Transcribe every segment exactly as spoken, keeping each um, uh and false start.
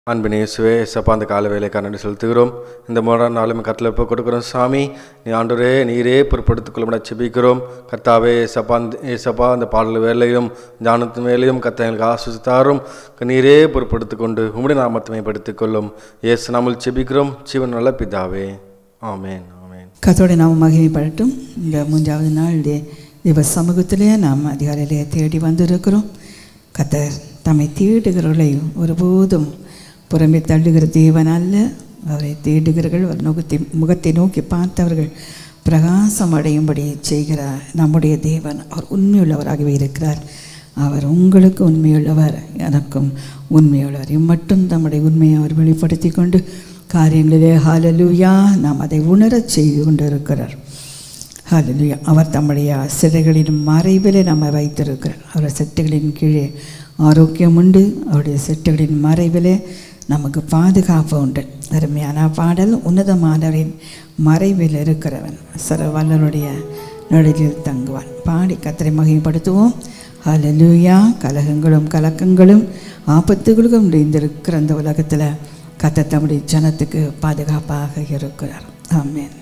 அன்பின் இயேசுவே, ஏசப்பா அந்த கால வேலைக்காக நன்றி செலுத்துகிறோம். இந்த மூணாம் நாளும் கருத்தில் இப்போ கொடுக்குறோம். சாமி, நீ ஆண்டவரே நீரே பொறுப்படுத்திக் கொள்ளும்படி செபிக்கிறோம். கர்த்தாவே, ஏசப்பா ஏசப்பா அந்த பாடல் வேலையும் ஞானத்தின் வேலையும் கர்த்தா எங்களுக்கு ஆசித்தாரும் நீரே பொறுப்படுத்திக் கொண்டு உம்முடைய நாமத்தை மேம்படுத்திக் கொள்ளும். இயேசு நாமத்தில் செபிக்கிறோம் ஜீவன் நல்ல பிதாவே, ஆமேன் ஆமேன். கர்த்தருடைய நாமம் மகிமைப்படட்டும். இந்த மூன்றாவது நாள் தேவ சமூகத்திலே நாம் அதிகாலையிலே தேடி வந்திருக்கிறோம். கர்த்தர் தம்மை தேடுகிறவர்களை ஒருபோதும் புறமே தள்ளுகிற தேவன் அல்ல. அவரை தேடுகிறவர்கள் அவர் முகத்தை முகத்தை நோக்கி பார்த்தவர்கள் பிரகாசம் அடையும்படி செய்கிறார் நம்முடைய தேவன். அவர் உண்மையுள்ளவராகவே இருக்கிறார். அவர் உங்களுக்கு உண்மையுள்ளவர், எனக்கும் உண்மையுள்ளவர். இம்மட்டும் தம்முடைய உண்மையை அவர் வெளிப்படுத்தி கொண்டு காரியங்களிலே ஹல்லேலூயா நாம் அதை உணரச் செய்து கொண்டு இருக்கிறார். ஹல்லேலூயா. அவர் தம்முடைய சிறைகளின் மறைவிலே நம்மை வைத்திருக்கிறார். அவர் செட்டுகளின் கீழே ஆரோக்கியம் உண்டு. அவருடைய செட்டுகளின் மறைவிலே நமக்கு பாதுகாப்பு உண்டு. அருமையான பாடல். உன்னதமானவரின் மறைவில் இருக்கிறவன் சர்வவல்லவருடைய நிழலில் தங்குவான். பாடி கர்த்தரை மகிமைப்படுத்துவோம். ஹல்லேலூயா. கலகங்களும் கலக்கங்களும் ஆபத்துகளும் நிறைந்திருக்கிற அந்த உலகத்தில் கர்த்தர் தம்முடைய ஜனத்துக்கு பாதுகாப்பாக இருக்கிறார். ஆமென்.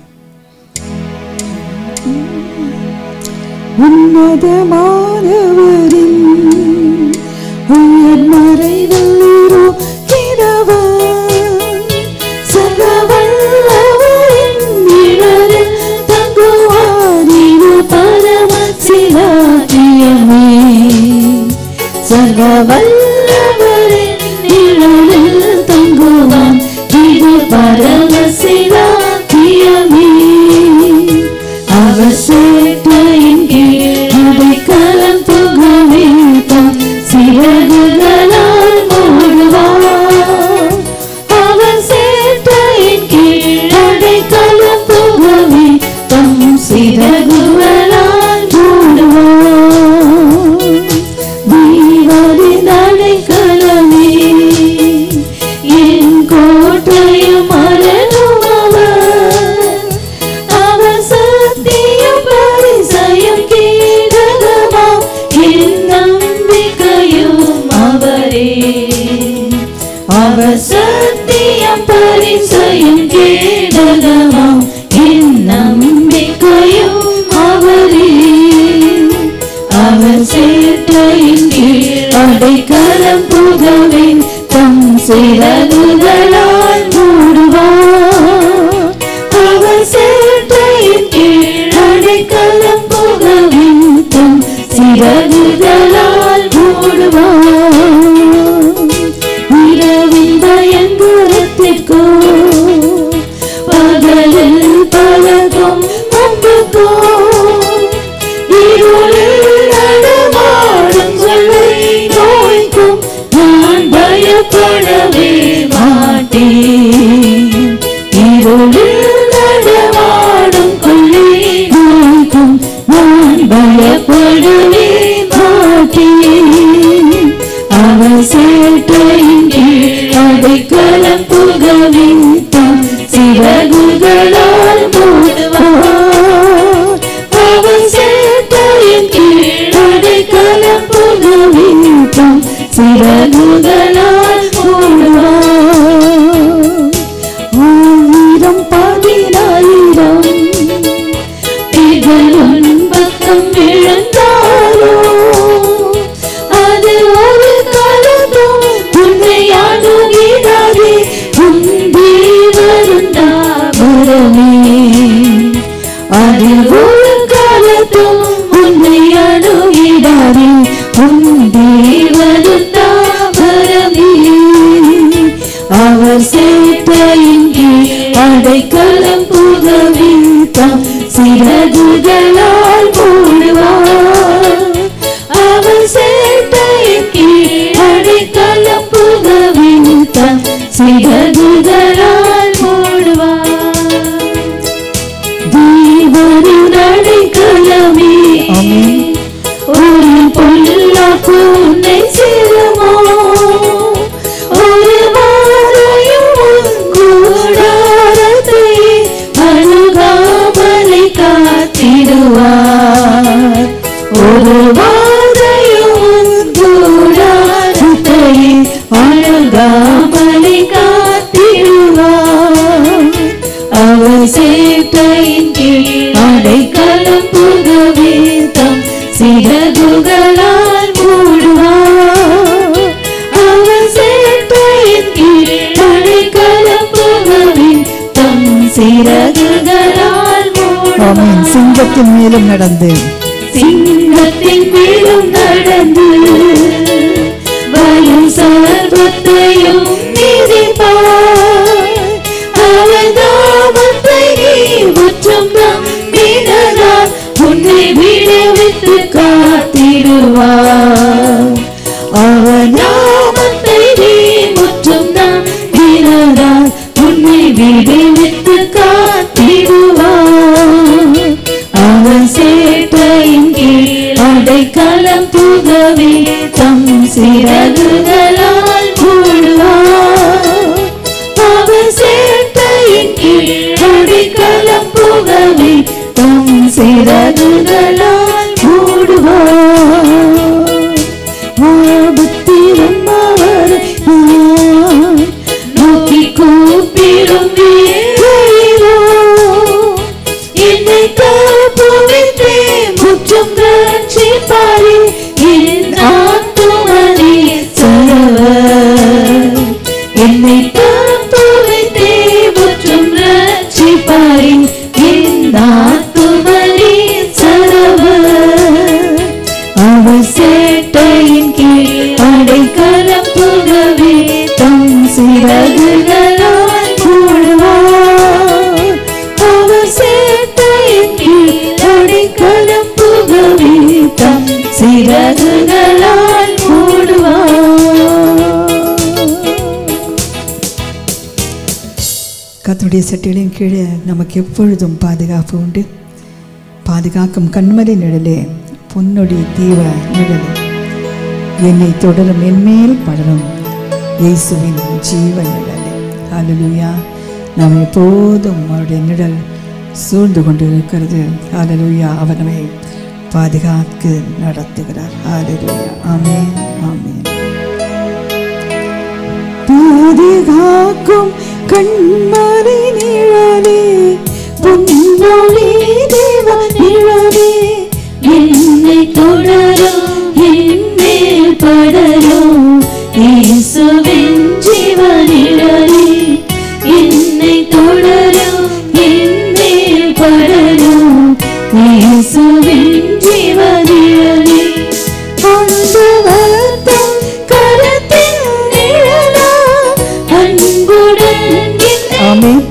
உன்னதமானவரின் உயர் மறைவில் சர்வவல்லவரின் நிழலில் தங்குவான். இது பரமசிலாக்கியமே. அவர் சேட்டையின் கீழ் அடைக்கலம் புகவே தம் சிறகுகளால் மூடுவார். அவர் சேட்டையின் கீழ் அடைக்கலம் புகவே தம் சிறகுகளால் மூடுவார். என் கோட்டையும் அரணும் அவர். அவர் சத்தியம் பரிசயம் கேடகமாம். என் நம்பிக்கையும் அவரே. அவர் சத்தியம் பரிசயம் கேடகமாம். என் நம்பிக்கையும் அவரே. அவர் சேட்டையின் கீழ் அடைக்கலம் புகவே தம் சிறகுகளால் மூடுவார். அவர் சேட்டையின் கீழ் அடைக்கலம் புகவே தம் சிறகுகளால் மூடுவார். இரவின் பயங்கரத்திற்கோ பகலில் பலகும் அம்புக்கோ பயப்படவே மாட்டேன். இருளில் நடமாடும் கொள்ளை நோய்க்கும் நான் பயப்படவே மாட்டேன். அவர் சேட்டையின் கீழ் அடைக்கலம் புகவே தம் சிறகுகளால் மூடுவார். அவர் சேட்டையின் கீழ் அடைக்கலம் புகவே தம் சிறகுகளால் மூடுவார். ஆயிரம் பதினாயிரம் திகழும் பக்கம் விழுந்தாரோ அது ஒரு காலத்தும் உன்னை அணுகிடாதே. உந்தி வருந்தாபரமே. அது ஒரு காலத்தும் உன்னை அணுகிடாதே. உந்தி வருந்தாபரமே. அவர் சேட்டையின் கீழ் அடைக்கலம் புகவே தம் சிறகுகளால் மூடுவார். அவர் சேட்டையின் கீழ் அடைக்கலம் புகவே தம் சிறகுகளால் மூடுவார். தேவரின் அடைக்கலமே. ஒரு பொல்லாப்பு உன்னை சேருமோ? ஒரு வாரையும் கூடாரத்தை அணுகாமலை காத்திடுவார். ஒரு வாரையும் கூடாரத்தை அணுகாமலை சிறகுகளால் மூடுவார். ஆமென். சிங்கத்தின் மேலும் நடந்து சிங்கத்தின் மேலும் நடந்து வரும் சர்வத்தையும் மிதிப்பார். அவர் நாமத்தை நீ முற்றும் நம்பினதால் உன்னை விடுவித்து காத்திடுவார். அவர் நாமத்தை நீ முற்றும் நம்பினதால் உன்னை விடுவித்து காத்திடுவார். அவர் சேட்டையின் கீழ் அடைக்கலம் புகவே தம் சிறகுகளால் மூடுவார். அவர் சேட்டையின் கீழ் அடைக்கலம் புகவே தம் சிறகுகளால் மூடுவார். ஆபத்திலும் அவரை நான் நோக்கி கூப்பிடும் வேளையிலோ என்னை தப்புவித்தே முற்றும் ரட்சிப்பாரே என் ஆத்துமனே சரவர். என்னை தப்புவித்தே முற்றும் ரட்சிப்பாரே என் ஆத்துமனே சரவர். அவர் சேட்டையின் கீழ் அடைக்கலம் புகவே தம் சிறகுகளால் மூடுவார். அவர் சேட்டையின் கீழ் அடைக்கலம் புகவே தம் சிறகுகளால் மூடுவார். கர்த்தருடைய சட்டைகளின் கீழே நமக்கு எப்பொழுதும் பாதுகாப்பு உண்டு. பாதுகாக்கும் கண்மலை நிழலே, பொன்னொடி தீவ நிழலே, என்னை தொடரும் என்மேல் படரும் இயேசுவின் ஜீவ நிழலே. ஹல்லேலூயா. நாம் எப்போதும் அவருடைய நிழல் சூழ்ந்து கொண்டு இருக்கிறது. ஹல்லேலூயா. அவர் நம்மை பாதுகாத்து நடத்துகிறார். ஹல்லேலூயா. ஆமென், ஆமென். பாதுகாக்கும் கண்மலை நிழலே, பொன்னொடி தேவ நிழலே, என்னை தொடரும் என்மேல் படரும் இயேசுவின் ஜீவ நிழலே. என்னை தொடரும் என்மேல் படரும் இயேசுவின் ஜீவ நிழலே. ஆண்டவர் தம் கரத்தின் நிழலால் அன்புடன் என்னை ஆமென்.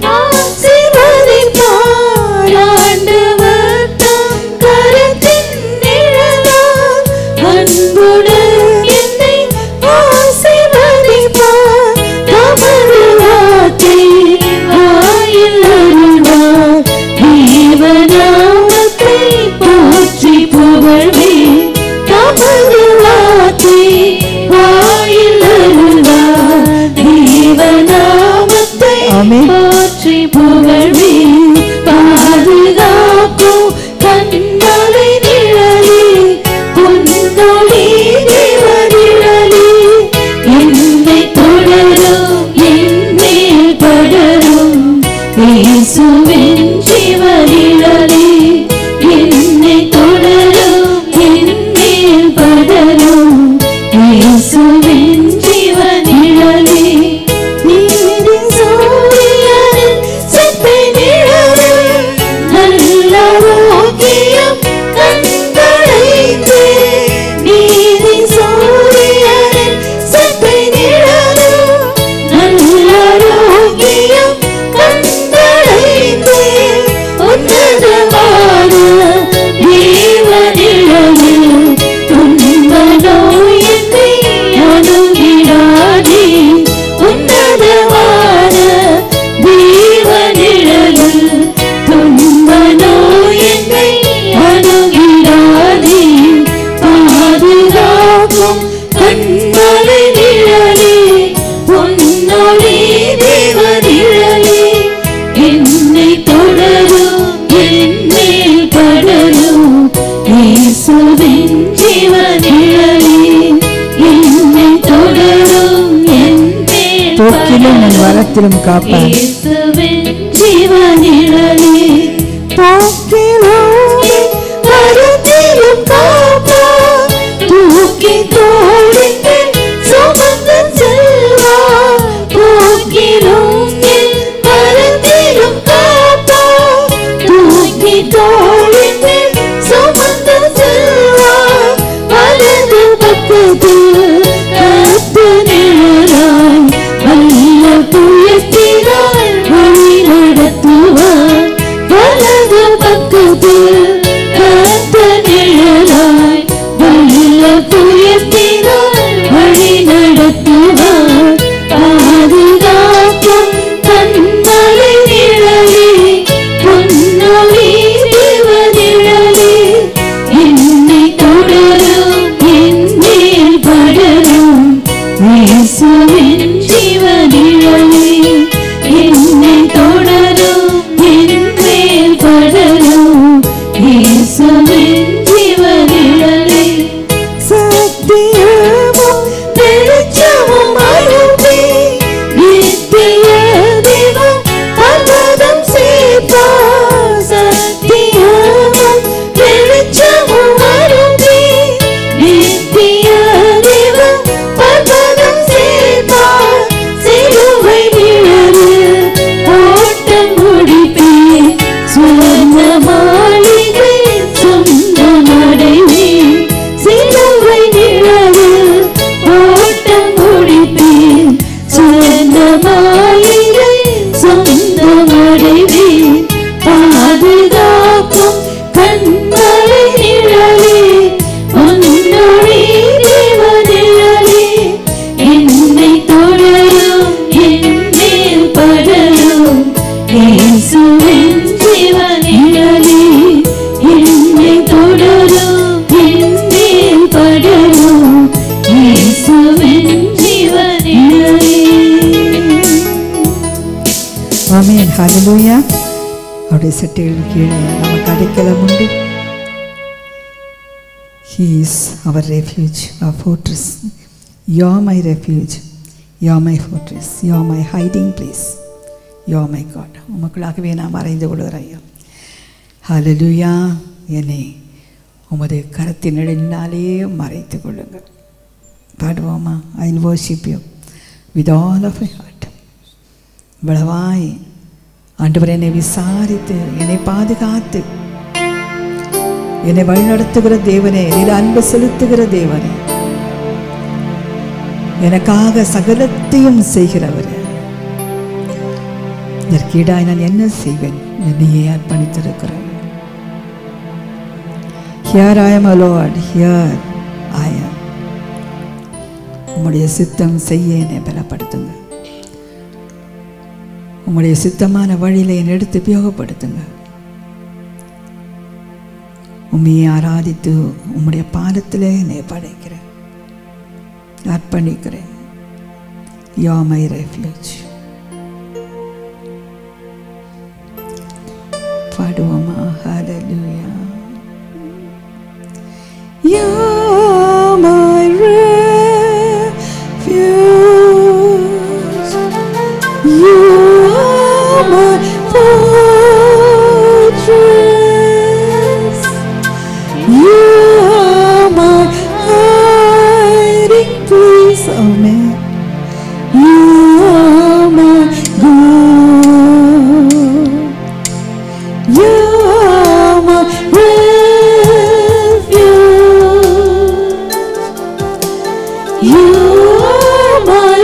ஆசீர்வதிப்பார். ஆண்டவர் தம் கரத்தின் நிழலால் அன்புடன் என்னை ஆசீர்வதிப்பார். தமது வார்த்தை வாயில் அருள்வார். தேவநாமத்தை போற்றி புகழ்வேன். தமது வார்த்தை வாயில் அருள்வார். தேவநாமத்தை ஆமென். போற்றி புகழ்வேன். பாதுகாக்கும் கண்மலை நிழலே, பொன்னொடி தேவ நிழலே, என்னை தொடரும் என்மேல் படரும் இயேசுவின் ஜீவ நிழலே. என்னை தொடரும் என்மேல் படரும் இயேசுவின் ஜீவ நிழலே. நீதி சூரியனின் செப்பை நிழலே, நல்ல ஆரோக்கியம் கண்களைந்தே. நீதி சூரியனின் செப்பை நிழலே, நல்ல ஆரோக்கியம் கண்களைந்தே. உன்னதமான தேவ நிழலே, துன்ப நோய் என்னை அணுகிடாதே. உன்னதமான தேவ நிழலே, துன்ப நோய் என்னை அணுகிடாதே. பாதுகாக்கும் கண்மலை நிழலே, பொன்னொடி தேவ நிழலே, என்னை தொடரும் என்மேல் படரும் இயேசுவின் ஜீவ நிழலே. என்னை தொடரும் என்மேல் போக்கிலும் என் வரத்திலும் காப்பார். இயேசுவின் ஜீவ நிழலே. போக்கிலும் என் வரத்திலும் காப்பார். தூக்கி தோளில் சுமந்து செல்வார். போக்கிலும் என் வரத்திலும் காப்பார். இயேசுவின் ஜீவனிடலே என்னை தொடரும் என்னில் படரும் இயேசுவின் ஜீவனிடலே. ஆமென். ஹல்லேலூயா. அவருடைய சட்டைகள் கீழே நமக்கு அடைக்கலம் உண்டு. He is our refuge, our fortress. You are my refuge. You are my fortress. You are my hiding place. You are my God. உமக்குள்ளாகவே நான் மறைந்து கொள்கிறேன். ஹல்லேலூயா. என்னை உமது கரத்தின் நிழலினாலே மறைத்து கொள்ளுங்கள். பாடுவோமா? I will worship you with all of my heart. இவ்வளவாய் ஆண்டவர் என்னை விசாரித்து என்னை பாதுகாத்து என்னை வழிநடத்துகிற தேவனே, என்னில் அன்பு செலுத்துகிற தேவனே, எனக்காக சகலத்தையும் செய்கிறவர், இதற்கீடாய் நான் என்ன செய்வேன்? என்னையே அர்ப்பணித்திருக்கிறேன். Here I am, O Lord, here I am. உம்முடைய சித்தம் செய்ய என்னை பலப்படுத்துங்க. உம்முடைய சித்தமான வழியில என்னை எடுத்து உபயோகப்படுத்துங்க. உம்மையை ஆராதித்து உம்முடைய பாதத்திலே என்னை படைக்கிறேன், அர்ப்பணிக்கிறேன். You are my refuge. பாடுவோமா? Hallelujah. You are my refuge. You are my fortress. You are my hiding place. Amen. You are my God. You are my refuge. You are my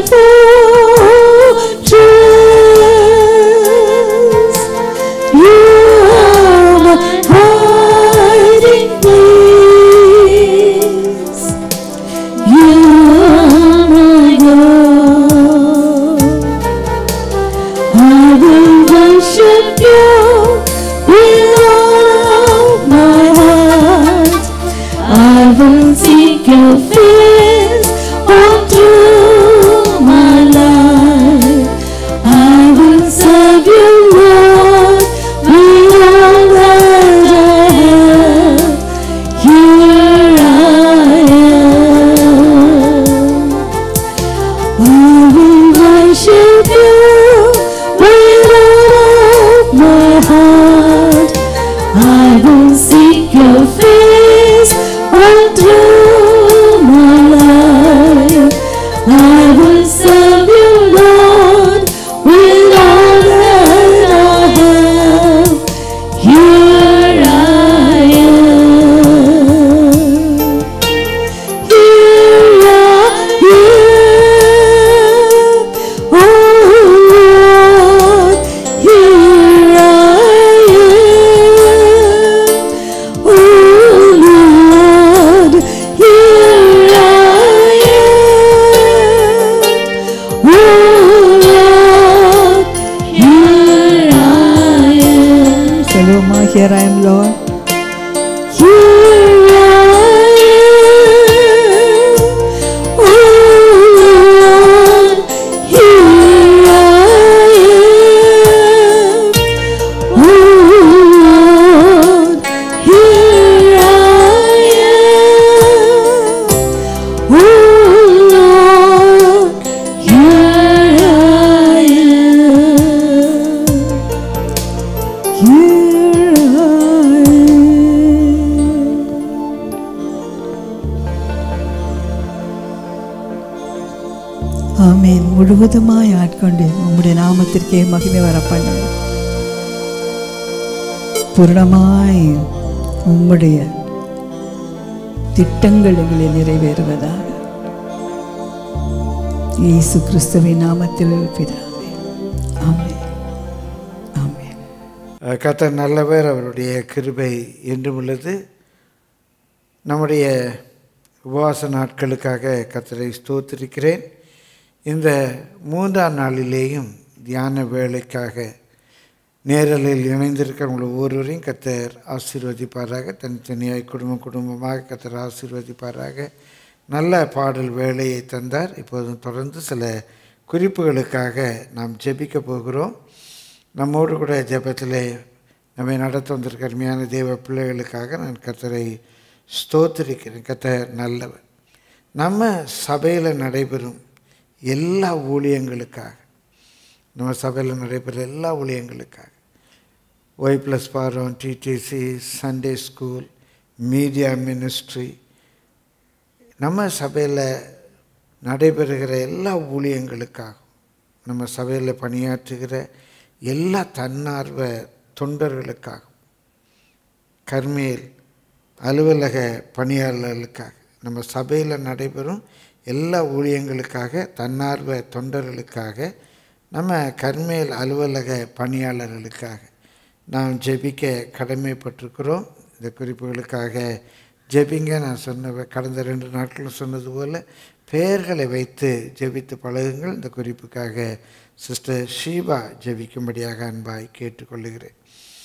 fortress. You are my hiding place. You are my God. I will worship you with all of my heart. I will seek your face all through my life. I will serve you, Lord, with all that I have. Here I am. I will worship you with all of my heart. I will seek your face all through my life. I will serve you, Lord, with all that I have. Here I am. Here I am. Oh Lord, here I am. Oh Lord, here I am. Oh Lord, here I am. Saloma, here I am, Lord. Here I am. Oh Lord, here I am. Oh Lord, here I am. Oh Lord, here I am. Here I am. ஆமென். முழுவதுமாய் ஆட்கொண்டு உம்முடைய நாமத்திற்கே மகிமை வர பண்ணுங்க. பூரணமாய் உம்முடைய திட்டங்கள் எங்களை நிறைவேறுவதாக இயேசு கிறிஸ்துவின் நாமத்தில் பிதாவே. ஆமென். ஆமென். கர்த்தர் நல்லவர், அவருடைய கிருபை என்றும் உள்ளது. நம்முடைய உபவாச நாட்களுக்காக கர்த்தரை ஸ்தோத்திரிக்கிறேன். இந்த மூன்றாம் நாளிலேயும் தியான வேலைக்காக நேரலில் இணைந்திருக்கிற உங்களை ஒவ்வொருவரையும் கர்த்தர் ஆசீர்வதிப்பாராக. தனித்தனியாய் குடும்பம் குடும்பமாக கர்த்தர் ஆசீர்வதிப்பாராக. நல்ல பாடல் வேலையை தந்தார். இப்போதும் தொடர்ந்து சில குறிப்புகளுக்காக நாம் ஜெபிக்க போகிறோம். நம்மோடு கூட ஜெபத்திலே நம்மை நடத்த வந்திருக்க அருமையான தேவ பிள்ளைகளுக்காக நான் கர்த்தரை ஸ்தோத்திரிக்கிறேன். கர்த்தர் நல்லவர். நம்ம சபையில் நடைபெறும் எல்லா ஊழியங்களுக்காக, நம்ம சபையில் நடைபெறுற எல்லா ஊழியங்களுக்காக, Y plus forum, TTC, Sunday school, media ministry, நம்ம சபையில் நடைபெறுகிற எல்லா ஊழியங்களுக்காக, நம்ம சபையில் பணியாற்றுகிற எல்லா தன்னார்வ தொண்டர்களுக்காக, கர்மேல் அலுவலக பணியாளர்களுக்காக, நம்ம சபையில் நடைபெறும் எல்லா ஊழியங்களுக்காக, தன்னார்வ தொண்டர்களுக்காக, நம்ம கர்மேல் அலுவலக பணியாளர்களுக்காக நாம் ஜெபிக்க கடமைப்பட்டிருக்கிறோம். இந்த குறிப்புகளுக்காக ஜெபிங்க. நான் சொன்ன கடந்த ரெண்டு நாட்கள் சொன்னது போல் பெயர்களை வைத்து ஜெபித்து பழகுங்கள். இந்த குறிப்புக்காக சிஸ்டர் ஷீபா ஜெபிக்கும்படியாக அன்பாய் கேட்டுக்கொள்ளுகிறேன்.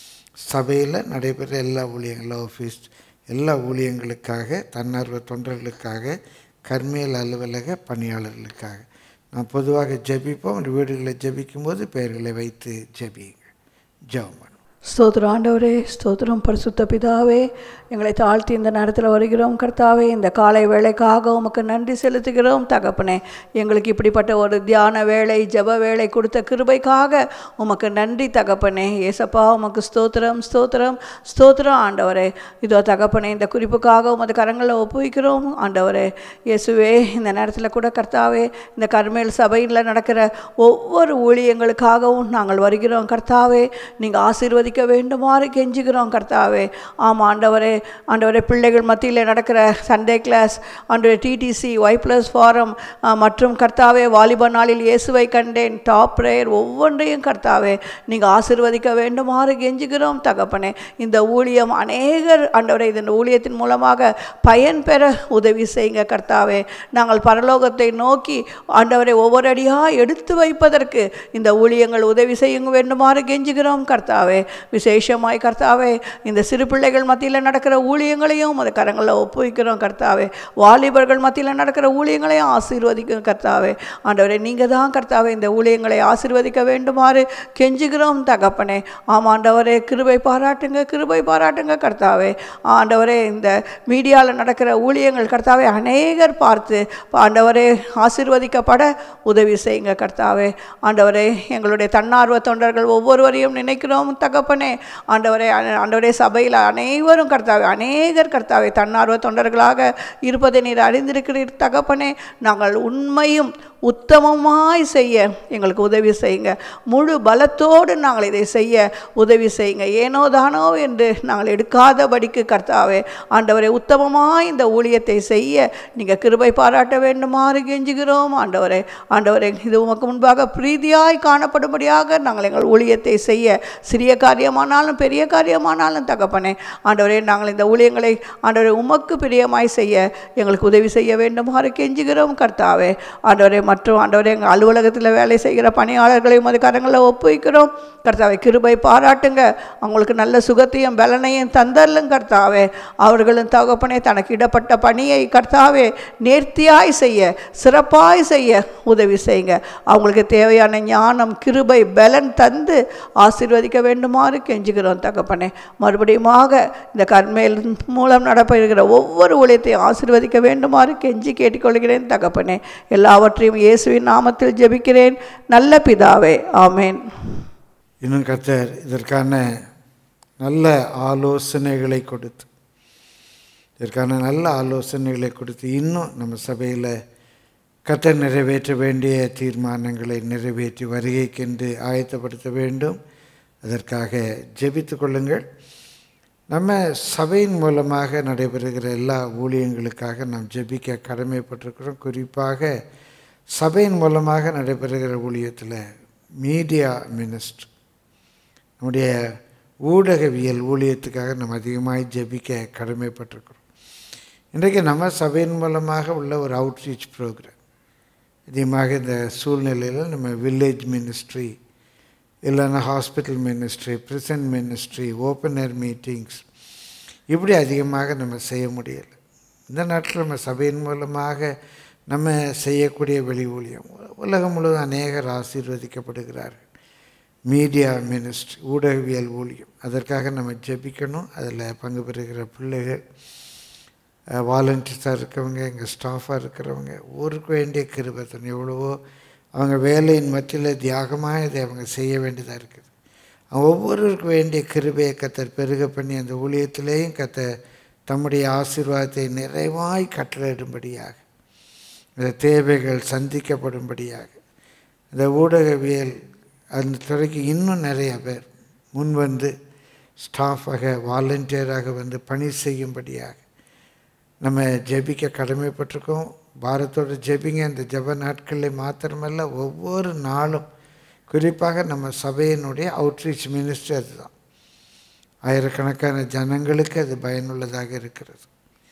சபையில் நடைபெற எல்லா ஊழியங்கள், ஆஃபீஸ் எல்லா ஊழியங்களுக்காக, தன்னார்வ தொண்டர்களுக்காக, கர்மேல் அலுவலக பணியாளர்களுக்காக நாம் பொதுவாக ஜெபிப்போம். வீடுகளில் ஜெபிக்கும்போது பெயர்களை வைத்து ஜெபியுங்க. ஜெபம். ஸ்தோத்திரம் ஆண்டவரே, ஸ்தோத்திரம் பரிசுத்த பிதாவே, எங்களை தாழ்த்தி இந்த நேரத்தில் வருகிறோம் கர்த்தாவே. இந்த காலை வேளைக்காக உமக்கு நன்றி செலுத்துகிறோம் தகப்பனே. எங்களுக்கு இப்படிப்பட்ட ஒரு தியான வேளை, ஜெப வேளை கொடுத்த கிருபைக்காக உமக்கு நன்றி தகப்பனே. ஏசப்பா உமக்கு ஸ்தோத்திரம் ஸ்தோத்திரம் ஸ்தோத்திரம் ஆண்டவரே. இதோ தகப்பனே, இந்த குறிப்புக்காக உமது கரங்களில் ஒப்புவிக்கிறோம் ஆண்டவரே. இயேசுவே, இந்த நேரத்தில் கூட கர்த்தாவே, இந்த கர்மேல் சபையில் நடக்கிற ஒவ்வொரு ஊழியங்களுக்காகவும் நாங்கள் வருகிறோம் கர்த்தாவே. நீங்கள் ஆசீர்வதி வேண்டுமாறு கெஞ்சுகிறோம் கர்த்தாவே. ஆமாம் ஆண்டவரே, ஆண்டவரே பிள்ளைகள் மத்தியில் நடக்கிற சண்டே கிளாஸ், ஆண்டவரே டிடிசி, ஒய் ப்ளஸ் ஃபாரம் மற்றும் கர்த்தாவே வாலிப நாளில் இயேசுவை கண்டேன், டாப் பிரேயர் ஒவ்வொன்றையும் கர்த்தாவே நீங்கள் ஆசீர்வதிக்க வேண்டுமாறு கெஞ்சுகிறோம் தகப்பனே. இந்த ஊழியம் அநேகர் ஆண்டவரே இந்த ஊழியத்தின் மூலமாக பயன் பெற உதவி செய்யுங்க கர்த்தாவே. நாங்கள் பரலோகத்தை நோக்கி ஆண்டவரை ஒவ்வொரு அடியாக எடுத்து வைப்பதற்கு இந்த ஊழியங்கள் உதவி செய்யுங்க வேண்டுமாறு கெஞ்சுகிறோம் கர்த்தாவே. விசேஷமாய் கர்த்தாவே, இந்த சிறு பிள்ளைகள் மத்தியில் நடக்கிற ஊழியங்களையும் அது கரங்களில் ஒப்புவிக்கிறோம் கர்த்தாவே. வாலிபர்கள் மத்தியில் நடக்கிற ஊழியங்களையும் ஆசீர்வதிக்கும் கர்த்தாவே. ஆண்டவரே, நீங்கள் தான் கர்த்தாவே இந்த ஊழியங்களை ஆசீர்வதிக்க வேண்டுமாறு கெஞ்சுகிறோம் தகப்பனே. ஆமாம் ஆண்டவரே, கிருபை பாராட்டுங்க, கிருபை பாராட்டுங்க கர்த்தாவே. ஆண்டவரே, இந்த மீடியாவில் நடக்கிற ஊழியங்கள் கர்த்தாவே அநேகர் பார்த்து ஆண்டவரே ஆசீர்வதிக்கப்பட உதவி செய்யுங்க கர்த்தாவே. ஆண்டவரே, எங்களுடைய தன்னார்வ தொண்டர்கள் ஒவ்வொருவரையும் நினைக்கிறோம் தகப்பனே. ஆண்டவரே ஆண்டவரே சபையில் அனைவரும் கர்த்தாவே, அநேகர் கர்த்தாவே தன்னார்வ தொண்டர்களாக இருப்பதை நீர் அறிந்திருக்கிறீர் தகப்பனே. நாங்கள் உண்மையும் உத்தமமாய் செய்ய எங்களுக்கு உதவி செய்யுங்க. முழு பலத்தோடு நாங்கள் இதை செய்ய உதவி செய்யுங்க. ஏனோ தானோ என்று நாங்கள் எடுக்காதபடிக்கு கர்த்தாவே ஆண்டவரை உத்தமமாய் இந்த ஊழியத்தை செய்ய நீங்கள் கிருபை பாராட்ட வேண்டுமாறு கெஞ்சுகிறோம் ஆண்டவரே. ஆண்டவரே, இது உமக்கு முன்பாக பிரீதியாய் காணப்படும்படியாக நாங்கள் எங்கள் ஊழியத்தை செய்ய, சிறிய காரியமானாலும் பெரிய காரியமானாலும் தகப்பனே ஆண்டவரே, நாங்கள் இந்த ஊழியங்களை ஆண்டவரை உமக்கு பிரியமாய் செய்ய எங்களுக்கு உதவி செய்ய வேண்டுமாறு கெஞ்சுகிறோம் கர்த்தாவே. ஆண்டவரே, மற்றும் ஆண்டவரே எங்கள் அலுவலகத்தில் வேலை செய்கிற பணியாளர்களையும் அது கரங்களில் ஒப்புவிக்கிறோம் கர்த்தாவே. கிருபை பாராட்டுங்க, அவங்களுக்கு நல்ல சுகத்தையும் பலனையும் தந்தரலும் கர்த்தாவே. அவர்களும் தகப்பனே தனக்கு இடப்பட்ட பணியை கர்த்தாவே நேர்த்தியாய் செய்ய, சிறப்பாய் செய்ய உதவி செய்யுங்க. அவங்களுக்கு தேவையான ஞானம், கிருபை, பலன் தந்து ஆசீர்வதிக்க வேண்டுமாறு கெஞ்சுகிறோம் தகப்பனே. மறுபடியுமாக இந்த கர்மேல் மூலம் நடப்பெறுகிற ஒவ்வொரு ஊழியத்தையும் ஆசீர்வதிக்க வேண்டுமாறு கெஞ்சி கேட்டுக்கொள்கிறேன் தகப்பனே. எல்லாவற்றையும் இயேசுவின் நாமத்தில் ஜெபிக்கிறேன் நல்ல பிதாவே, ஆமேன். இன்னும் கர்த்தர் இதற்கான நல்ல ஆலோசனைகளை கொடுத்து இதற்கான நல்ல ஆலோசனைகளை கொடுத்து இன்னும் நம்ம சபையில் கர்த்தர் நிறைவேற்ற வேண்டிய தீர்மானங்களை நிறைவேற்றி வருகைக்கென்று ஆயத்தப்படுத்த வேண்டும். அதற்காக ஜெபித்து கொள்ளுங்கள். நம்ம சபையின் மூலமாக நடைபெறுகிற எல்லா ஊழியங்களுக்காக நாம் ஜெபிக்க கடமைப்பட்டிருக்கிறோம். குறிப்பாக சபையின் மூலமாக நடைபெறுகிற ஊழியத்தில் மீடியா மினிஸ்ட்ரி, நம்முடைய ஊடகவியல் ஊழியத்துக்காக நம்ம அதிகமாக ஜெபிக்க கடமைப்பட்டிருக்கிறோம். இன்றைக்கு நம்ம சபையின் மூலமாக உள்ள ஒரு அவுட்ரீச் ப்ரோக்ராம், அதிகமாக இந்த சூழ்நிலையில் நம்ம வில்லேஜ் மினிஸ்ட்ரி இல்லைன்னா hospital ministry, prison ministry, open air meetings, இப்படி அதிகமாக நம்ம செய்ய முடியலை. இந்த நாட்டில் நம்ம சபையின் மூலமாக நம்ம செய்யக்கூடிய வெளி ஊழியம் உலகம் முழுவதும் அநேகர் ஆசீர்வதிக்கப்படுகிறார்கள். மீடியா மினிஸ்ட்ரி, ஊடகவியல் ஊழியம், அதற்காக நம்ம ஜெபிக்கணும். அதில் பங்கு பெறுகிற பிள்ளைகள், வாலண்டியர்ஸாக இருக்கிறவங்க, எங்கள் ஸ்டாஃபாக இருக்கிறவங்க, ஊருக்கு வேண்டிய கிருபை எவ்வளவோ அவங்க வேலையின் மத்தியில் தியாகமாக இதை அவங்க செய்ய வேண்டியதாக இருக்குது. ஒவ்வொருவருக்கு வேண்டிய கிருபையை கத்தர் பெருக பண்ணி அந்த ஊழியத்திலேயும் கத்தர் தம்முடைய ஆசீர்வாதத்தை நிறைவாய் கட்டளையிடும்படியாக, இந்த தேவைகள் சந்திக்கப்படும்படியாக, இந்த ஊடகவியல் அந்த துறைக்கு இன்னும் நிறைய பேர் முன் வந்து ஸ்டாஃபாக, வாலண்டியராக வந்து பணி செய்யும்படியாக நம்ம ஜெபிக்க கடமைப்பட்டிருக்கோம். பாரத்தோடு ஜெபிங்க. இந்த ஜெப நாட்களில் மாத்திரமல்ல, ஒவ்வொரு நாளும் குறிப்பாக நம்ம சபையினுடைய அவுட்ரீச் மினிஸ்ட்ரி அதுதான். ஆயிரக்கணக்கான ஜனங்களுக்கு அது பயனுள்ளதாக இருக்கிறது.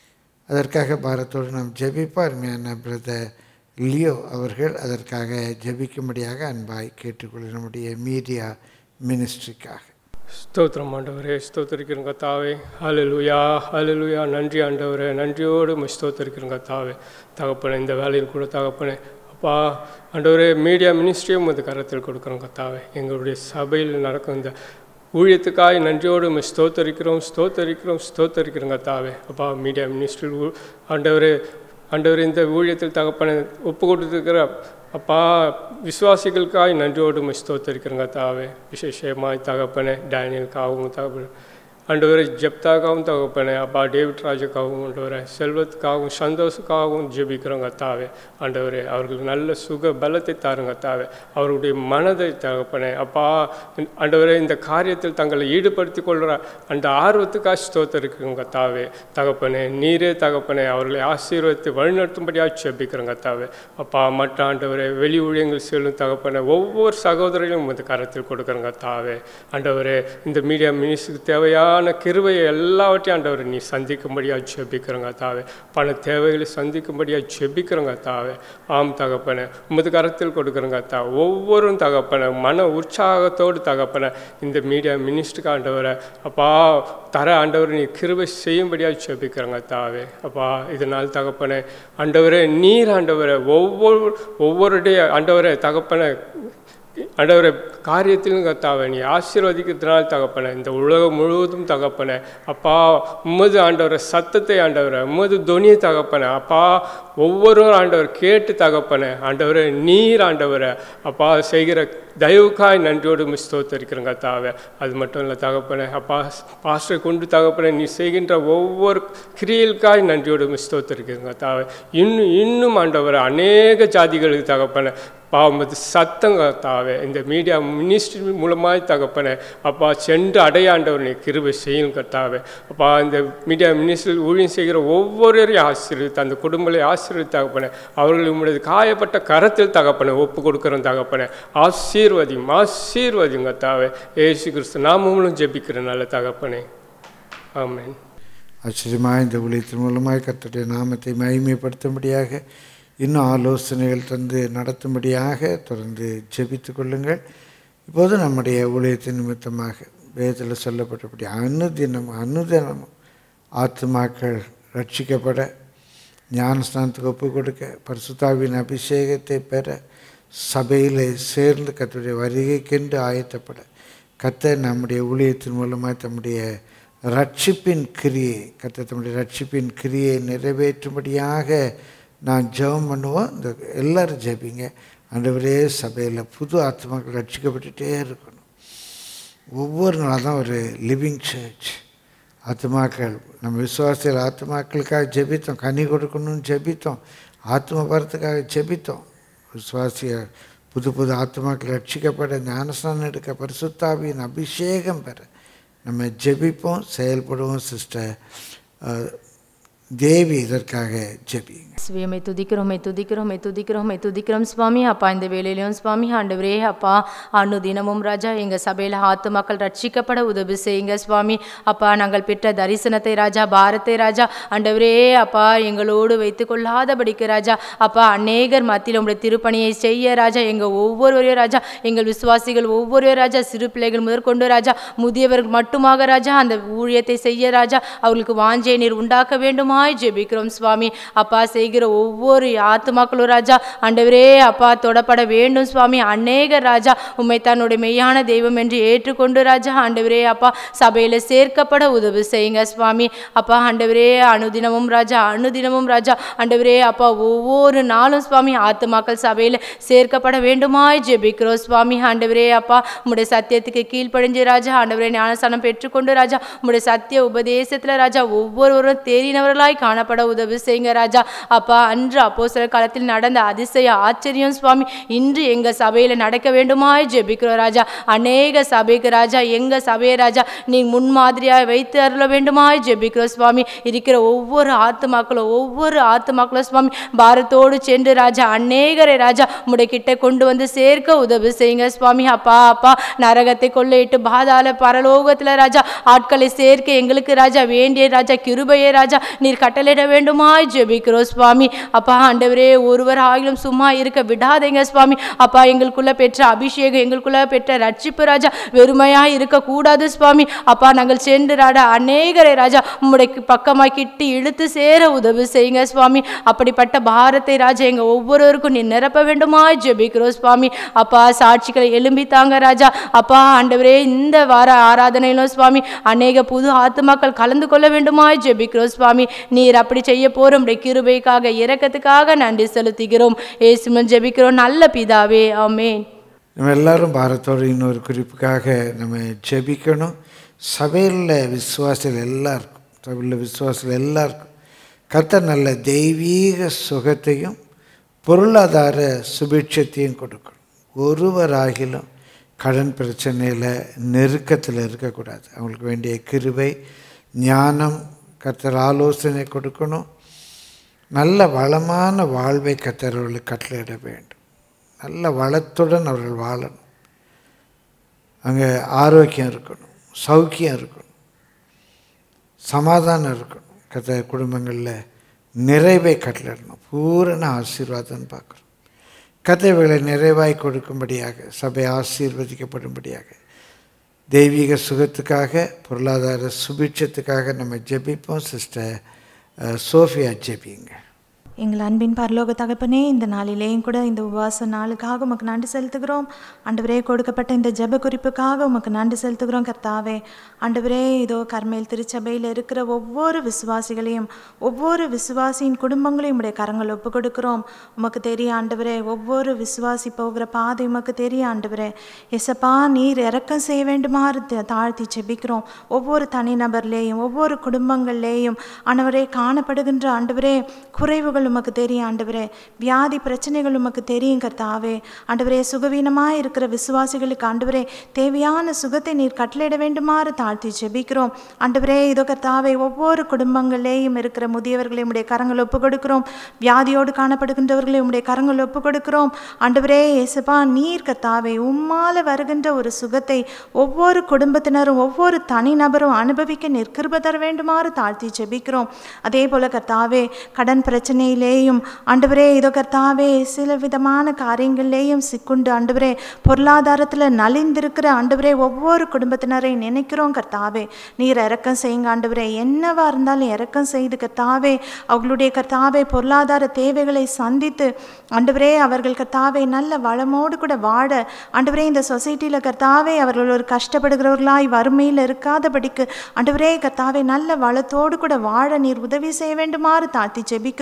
அதற்காக பாரத்தோடு நாம் ஜெபிப்போம். அருமையான பிரதர் லியோ அவர்கள் அதற்காக ஜெபிக்கும்படியாக அன்பாய் கேட்டுக்கொள்ள நம்முடைய மீடியா மினிஸ்ட்ரிக்காக. ஸ்தோத்திரம் ஆண்டவரே, ஸ்தோத்திரிக்கிறோம் கர்த்தாவே. ஹல்லேலூயா, ஹல்லேலூயா. நன்றி ஆண்டவரே, நன்றியோடு ஸ்தோத்திரிக்கிறோம் கர்த்தாவே. தகப்பனே, இந்த வேலையில் கூட தகப்பனே அப்பா ஆண்டவரே, மீடியா மினிஸ்ட்ரியும் அது கரத்தில் கொடுக்குறோம் கர்த்தாவே. எங்களுடைய சபையில் நடக்கும் இந்த ஊழியத்துக்காய் நன்றியோடு ஸ்தோத்தரிக்கிறோம் ஸ்தோத்தரிக்கிறோம் ஸ்தோத்தரிக்கிறோம் கர்த்தாவே. அப்பா மீடியா மினிஸ்ட்ரி ஆண்டவரே ஆண்டவர் இந்த ஊழியத்தில் தகப்பனை ஒப்பு கொடுத்துருக்கிற அப்பா விசுவாசிகளுக்காய் நன்றியோடு ஸ்தோத்தரிக்கிறோம் கர்த்தாவே. விசேஷமாய் தகப்பனே டேனியலுக்காகவும் தகப்பனே ஆண்டவரை ஜெப்தாக்காகவும் தகப்பனே அப்பா டேவிட் ராஜுக்காகவும் ஆண்டவரை செல்வத்துக்காகவும் சந்தோஷத்துக்காகவும் ஜெபிக்கிறோம் கர்த்தாவே. ஆண்டவரே அவர்களுக்கு நல்ல சுக பலத்தை தாருங்க கர்த்தாவே. அவர்களுடைய மனதை தகப்பனே அப்பா ஆண்டவரே இந்த காரியத்தில் தங்களை ஈடுபடுத்தி கொள்கிற அந்த ஆர்வத்துக்காக ஸ்தோத்தரிக்கிறோம் கர்த்தாவே. தகப்பனே நீரே தகப்பனே அவர்களை ஆசீர்வதித்து வழிநடத்தும்படியாக ஜெபிக்கிறோம் கர்த்தாவே. அப்பா மற்ற ஆண்டவரை வெளி ஊழியங்கள் செல்லும் தகப்பனே ஒவ்வொரு சகோதரையும் இந்த கரத்தில் கொடுக்குறோம் கர்த்தாவே. ஆண்டவரே இந்த மீடியா மினிஸ்ட்ரிக்கு தேவையான கிருபையை எல்லாவற்றையும் ஆண்டவர் நீ சந்திக்கும்படியாக ஜெபிக்கிறோங்க தாவே. பண தேவைகளை சந்திக்கும்படியாக ஜெபிக்கிறோங்க தாவே. ஆம் தகப்பனை உமது கரத்தில் கொடுக்குறோங்க தா. ஒவ்வொரும் தகப்பனை மன உற்சாகத்தோடு தகப்பனை இந்த மீடியா மினிஸ்ட்ரிக்கு ஆண்டவரை அப்பா தர ஆண்டவர் நீ கிருபை செய்யும்படியாக ஜெபிக்கிறோங்க தாவே. அப்பா இதனால் தகப்பனை ஆண்டவரே நீர் ஆண்டவரை ஒவ்வொரு ஒவ்வொருடைய ஆண்டவரை தகப்பனை ஆண்டவரை காரியத்திலும் கர்த்தாவே நீ ஆசீர்வதிக்கிறதுனால் தகப்பனை இந்த உலகம் முழுவதும் தகப்பனை அப்பா உமது ஆண்டவரை சத்தத்தை ஆண்டவரை உமது துணியை தகப்பனை அப்பா ஒவ்வொருவரும் ஆண்டவர் கேட்டு தகப்பனை ஆண்டவரை நீர் ஆண்டவரை அப்பா செய்கிற தயவுக்காய் நன்றியோடு ஸ்தோத்தரிக்கிறோம் கர்த்தாவே. அது மட்டும் இல்லை தகப்பனை அப்பா பாஸ்டரை கொண்டு தகப்பனை நீ செய்கின்ற ஒவ்வொரு கிரியலுக்காய் நன்றியோடு ஸ்தோத்தரிக்கிறோம் கர்த்தாவே. இன்னும் இன்னும் ஆண்டவரை அநேக ஜாதிகளுக்கு தகப்பனை பாவமது சத்தங்க தாவே இந்த மீடியா மினிஸ்ட்ரி மூலமாய் தகப்பனை அப்பா சென்று அடையாண்டவர் நீ கிருபை செய்யும் கர்த்தாவே. அப்பா இந்த மீடியா மினிஸ்ட்ரி ஊழியம் செய்கிற ஒவ்வொருவரையும் ஆசீர்வதித்து அந்த குடும்பங்களை ஆசீர்வதித்து தகப்பனை அவர்கள் உங்களுடைய காயப்பட்ட கரத்தில் தகப்பனை ஒப்பு கொடுக்குறோம் தகப்பனை. ஆசீர்வதியும் ஆசீர்வதியும் கர்த்தாவே. ஏசு கிறிஸ்து நாமங்களும் ஜெபிக்கிற நல்ல தகப்பனே. ஆமென். ஆச்சரியமாக இந்த ஊழியத்தின் மூலமாய் கர்த்தருடைய நாமத்தை மகிமைப்படுத்தும்படியாக இன்னும் ஆலோசனைகள் தந்து நடத்தும்படியாக தொடர்ந்து ஜெபித்து கொள்ளுங்கள். இப்போது நம்முடைய ஊழியத்தின் நிமித்தமாக வேதத்தில் சொல்லப்பட்டபடி அனுதினம் அனுதினமும் ஆத்துமாக்கள் ரட்சிக்கப்பட ஞானஸ்தானத்துக்கு ஒப்பு கொடுக்க பரிசுத்தாவின் அபிஷேகத்தை பெற சபையில் சேர்ந்து கர்த்தருடைய வருகைக்கென்று ஆயத்தப்பட கர்த்தர் நம்முடைய ஊழியத்தின் மூலமாக தம்முடைய ரட்சிப்பின் கிரியை கர்த்தர் தம்முடைய ரட்சிப்பின் கிரியை நிறைவேற்றும்படியாக நான் ஜெபம் பண்ணுவோம். இந்த எல்லோரும் ஜெபிங்க. ஆண்டவரே சபையில் புது ஆத்மாக்கள் ரட்சிக்கப்பட்டுட்டே இருக்கணும். ஒவ்வொரு நாளும் தான் ஒரு லிவிங் சர்ச். ஆத்மாக்கள் நம்ம விசுவாசிகள் ஆத்மாக்களுக்காக ஜெபித்தோம், கனி கொடுக்கணும்னு ஜெபித்தோம், ஆத்ம பரத்துக்காக ஜெபித்தோம். விசுவாசிகள் புது புது ஆத்மாக்கள் ரட்சிக்கப்பட ஞானஸ்நானம் எடுக்க பரிசுத்தாவியின் அபிஷேகம் பெற நம்ம ஜெபிப்போம், செயல்படுவோம். சிஸ்டர் தேவி இதற்காக ஜெபிங்க. சுயமை துதிக்கிறோம் துதிக்கிறோம் துதிக்கிறோம் துதிக்கிறோம் சுவாமி. அப்பா இந்த வேலையிலையும் சுவாமி ஆண்டவரே அப்பா அன்னு தினமும் ராஜா எங்கள் சபையில் ஆத்து மக்கள் ரட்சிக்கப்பட உதவி செய்யுங்க சுவாமி. அப்பா நாங்கள் பெற்ற தரிசனத்தை ராஜா பாரத்தை ராஜா ஆண்டவரே அப்பா எங்களோடு வைத்து கொள்ளாதபடிக்கு ராஜா அப்பா அநேகர் மத்தியில் உங்களுடைய திருப்பணியை செய்ய ராஜா எங்கள் ஒவ்வொருவரையும் ராஜா எங்கள் விசுவாசிகள் ஒவ்வொருவரையும் ராஜா சிறு பிள்ளைகள் முதற்கொண்டு ராஜா முதியவர்கள் மட்டுமாக ராஜா அந்த ஊழியத்தை செய்ய ராஜா அவர்களுக்கு வாஞ்சை நீர் உண்டாக்க வேண்டுமாய் ஜெபிக்கிறோம் சுவாமி. அப்பா செய்கிற ஒவ்வொரு ஆத்துமாக்களும் ராஜா ஆண்டவரே அப்பா தொடப்பட வேண்டும் சுவாமி. அநேக ராஜா உம்மை தன்னுடைய மெய்யான தெய்வம் என்று ஏற்றுக்கொண்டு ராஜா ஆண்டவரே அப்பா சபையில் சேர்க்கப்பட உதவி செய்யுங்க சுவாமி. அப்பா ஆண்டவரே அனுதினமும் ராஜா அனுதினமும் ராஜா ஆண்டவரே அப்பா ஒவ்வொரு நாளும் சுவாமி ஆத்துமாக்கள் சபையில் சேர்க்கப்பட வேண்டுமாய் ஜெபிக்கிறோம் சுவாமி. ஆண்டவரே அப்பா உம்முடைய சத்தியத்துக்கு கீழ்ப்படிஞ்சு ராஜா ஆண்டவரே ஞானஸ்தானம் பெற்றுக்கொண்டு ராஜா உம்முடைய சத்திய உபதேசத்தில் ராஜா ஒவ்வொருவரும் தேறினவர்களாய் காணப்பட உதவி செய்யுங்க ராஜா. அப்பா அன்று அப்போஸ்தலர் காலத்தில் நடந்த அதிசய ஆச்சரியம் சுவாமி இன்று எங்கள் சபையில் நடக்க வேண்டுமாய் ஜெபிக்கிறோம் ராஜா. அநேக சபைக்கு ராஜா எங்கள் சபையை ராஜா நீ முன்மாதிரியாக வைத்து அருள வேண்டுமாய் ஜெபிக்கிறோம் சுவாமி. இருக்கிற ஒவ்வொரு ஆத்துமாக்களும் ஒவ்வொரு ஆத்துமாக்களும் சுவாமி பாரத்தோடு சென்று ராஜா அநேகரை ராஜா உம்முடைய கிட்ட கொண்டு வந்து சேர்க்க உதவி செய்யுங்க சுவாமி. அப்பா அப்பா நரகத்தை கொள்ளையிட்டு பாதாள பரலோகத்தில் ராஜா ஆட்களை சேர்க்க எங்களுக்கு ராஜா வேண்டிய ராஜா கிருபையை ராஜா நீர் கட்டளையிட வேண்டுமாய் ஜெபிக்கிறோம் சுவாமி. அப்பா ஆண்டவரே ஒருவர் ஆகிலும் சும்மா இருக்க விடாதீங்க சுவாமி. அப்பா எங்களுக்குள்ள பெற்ற அபிஷேகம் எங்களுக்குள்ள பெற்ற ரட்சிப்பு ராஜா வெறுமையாக இருக்கக்கூடாது சுவாமி. அப்பா நாங்கள் சென்று ராஜா அநேகரை ராஜா உம்முடைய பக்கமாக கிட்டி இழுத்து சேர உதவி செய்யுங்க சுவாமி. அப்படிப்பட்ட பாரத்தை ராஜா எங்கள் ஒவ்வொருவருக்கும் நீ நிரப்ப வேண்டுமாய் ஜெபிக்கிறோம் சுவாமி. அப்பா சாட்சிகளை எழும்பித்தாங்க ராஜா. அப்பா ஆண்டவரே இந்த வார ஆராதனையிலும் சுவாமி அநேக புது ஆத்துமாக்கள் கலந்து கொள்ள வேண்டுமாய் ஜெபிக்கிறோம் சுவாமி. நீர் அப்படி செய்ய போற உம்முடைய கிருபைக்காக இரக்கத்துக்காக நன்றி செலுத்துகிறோம். இயேசுவின் ஜெபிக்கிறோம் நல்ல பிதாவே ஆமென். நம்ம எல்லாரும் பாரத்தோடு இன்னொரு குறிப்புக்காக நம்ம ஜெபிக்கணும். சபையில் விசுவாசிகள் எல்லாருக்கும் சபையில் விசுவாசிகள் எல்லாருக்கும் கர்த்தர் நல்ல தெய்வீக சுகத்தையும் பொருளாதார சுபிட்சத்தையும் கொடுக்கணும். ஒருவராகிலும் கடன் பிரச்சனையில் நெருக்கத்தில் இருக்கக்கூடாது. அவங்களுக்கு வேண்டிய கிருபை ஞானம் கர்த்தர் ஆலோசனை கொடுக்கணும். நல்ல வளமான வாழ்வை கர்த்தர் அவர்களுக்கு கட்டளையிட வேண்டும். நல்ல வளத்துடன் அவர்கள் வாழணும். அங்கே ஆரோக்கியம் இருக்கணும், சௌக்கியம் இருக்கணும், சமாதானம் இருக்கணும். கர்த்தர் குடும்பங்களில் நிறைவை கட்டளையிடணும். பூரண ஆசீர்வாதம்னு பார்க்குறோம். கர்த்தர்களை நிறைவாய் கொடுக்கும்படியாக சபை ஆசீர்வதிக்கப்படும்படியாக தெய்வீக சுகத்துக்காக பொருளாதார சுபிட்சத்துக்காக நம்ம ஜெபிப்போம். சிஸ்டர் சோஃபியா ஜெபிங்க. எங்கள் அன்பின் பரலோக தகப்பனே, இந்த நாளிலேயும் கூட இந்த உபவாச நாளுக்காக உமக்கு நன்றி செலுத்துகிறோம். ஆண்டவரே கொடுக்கப்பட்ட இந்த ஜெப குறிப்புக்காக உமக்கு நன்றி செலுத்துகிறோம் கர்த்தாவே. ஆண்டவரே இதோ கர்மேல் திருச்சபையில் இருக்கிற ஒவ்வொரு விசுவாசிகளையும் ஒவ்வொரு விசுவாசியின் குடும்பங்களையும் உடைய கரங்கள் ஒப்பு கொடுக்கிறோம். உமக்கு தெரியும் ஆண்டவரே ஒவ்வொரு விசுவாசி போகிற பாதை உமக்கு தெரியும் ஆண்டவரே. எசப்பா நீர் இறக்கம் செய்ய வேண்டுமாறு தாழ்த்தி ஜெபிக்கிறோம். ஒவ்வொரு தனிநபர்லேயும் ஒவ்வொரு குடும்பங்கள்லேயும் ஆண்டவரே காணப்படுகின்ற ஆண்டவரே குறைவுகள் உமக்கு தெரியும் ஆண்டவரே. வியாதி பிரச்சனைகள் உமக்கு தெரியும் கர்த்தாவே. ஆண்டவரே சுகவீனமாக இருக்கிற விசுவாசிகளுக்கு ஆண்டவரே தேவையான சுகத்தை நீர் கட்டளையிட வேண்டுமாறு தாழ்த்தி ஜெபிக்கிறோம். ஆண்டவரே இதோ கர்த்தாவே ஒவ்வொரு குடும்பங்களிலேயும் இருக்கிற முதியவர்களை உடைய கரங்கள் ஒப்பு கொடுக்கிறோம். வியாதியோடு காணப்படுகின்றவர்களை உடைய கரங்கள் ஒப்பு கொடுக்கிறோம். ஆண்டவரே இயேசுப்பா நீர் கர்த்தாவே உம்மால வருகின்ற ஒரு சுகத்தை ஒவ்வொரு குடும்பத்தினரும் ஒவ்வொரு தனிநபரும் அனுபவிக்க நீர் கிருபை தர வேண்டுமாறு தாழ்த்தி ஜெபிக்கிறோம். அதே போல கர்த்தாவே கடன் பிரச்சனையிலேயும் ஆண்டவரே இதோ கர்த்தாவே சில விதமான காரியங்கள்லேயும் சிக்குண்டு ஆண்டவரே பொருளாதாரத்தில் நலிந்திருக்கிற ஆண்டவரே ஒவ்வொரு குடும்பத்தினரை நினைக்கிறோம் கர்த்தாவே. நீர் இறக்கம் செய்யுங்க ஆண்டவரே. என்னவா இருந்தாலும் இறக்கம் செய்து கர்த்தாவே அவர்களுடைய கர்த்தாவே பொருளாதார தேவைகளை சந்தித்து ஆண்டவரே அவர்கள் கர்த்தாவே நல்ல வளமோடு கூட வாழ ஆண்டவரே இந்த சொசைட்டியில் கர்த்தாவே அவர்கள் ஒரு கஷ்டப்படுகிறவர்களாய் வறுமையில் இருக்காதபடிக்கு ஆண்டவரே கர்த்தாவே நல்ல வளத்தோடு கூட வாழ நீர் உதவி செய்ய வேண்டுமாறு தாழ்த்தி ஜெபிக்கிறோம்.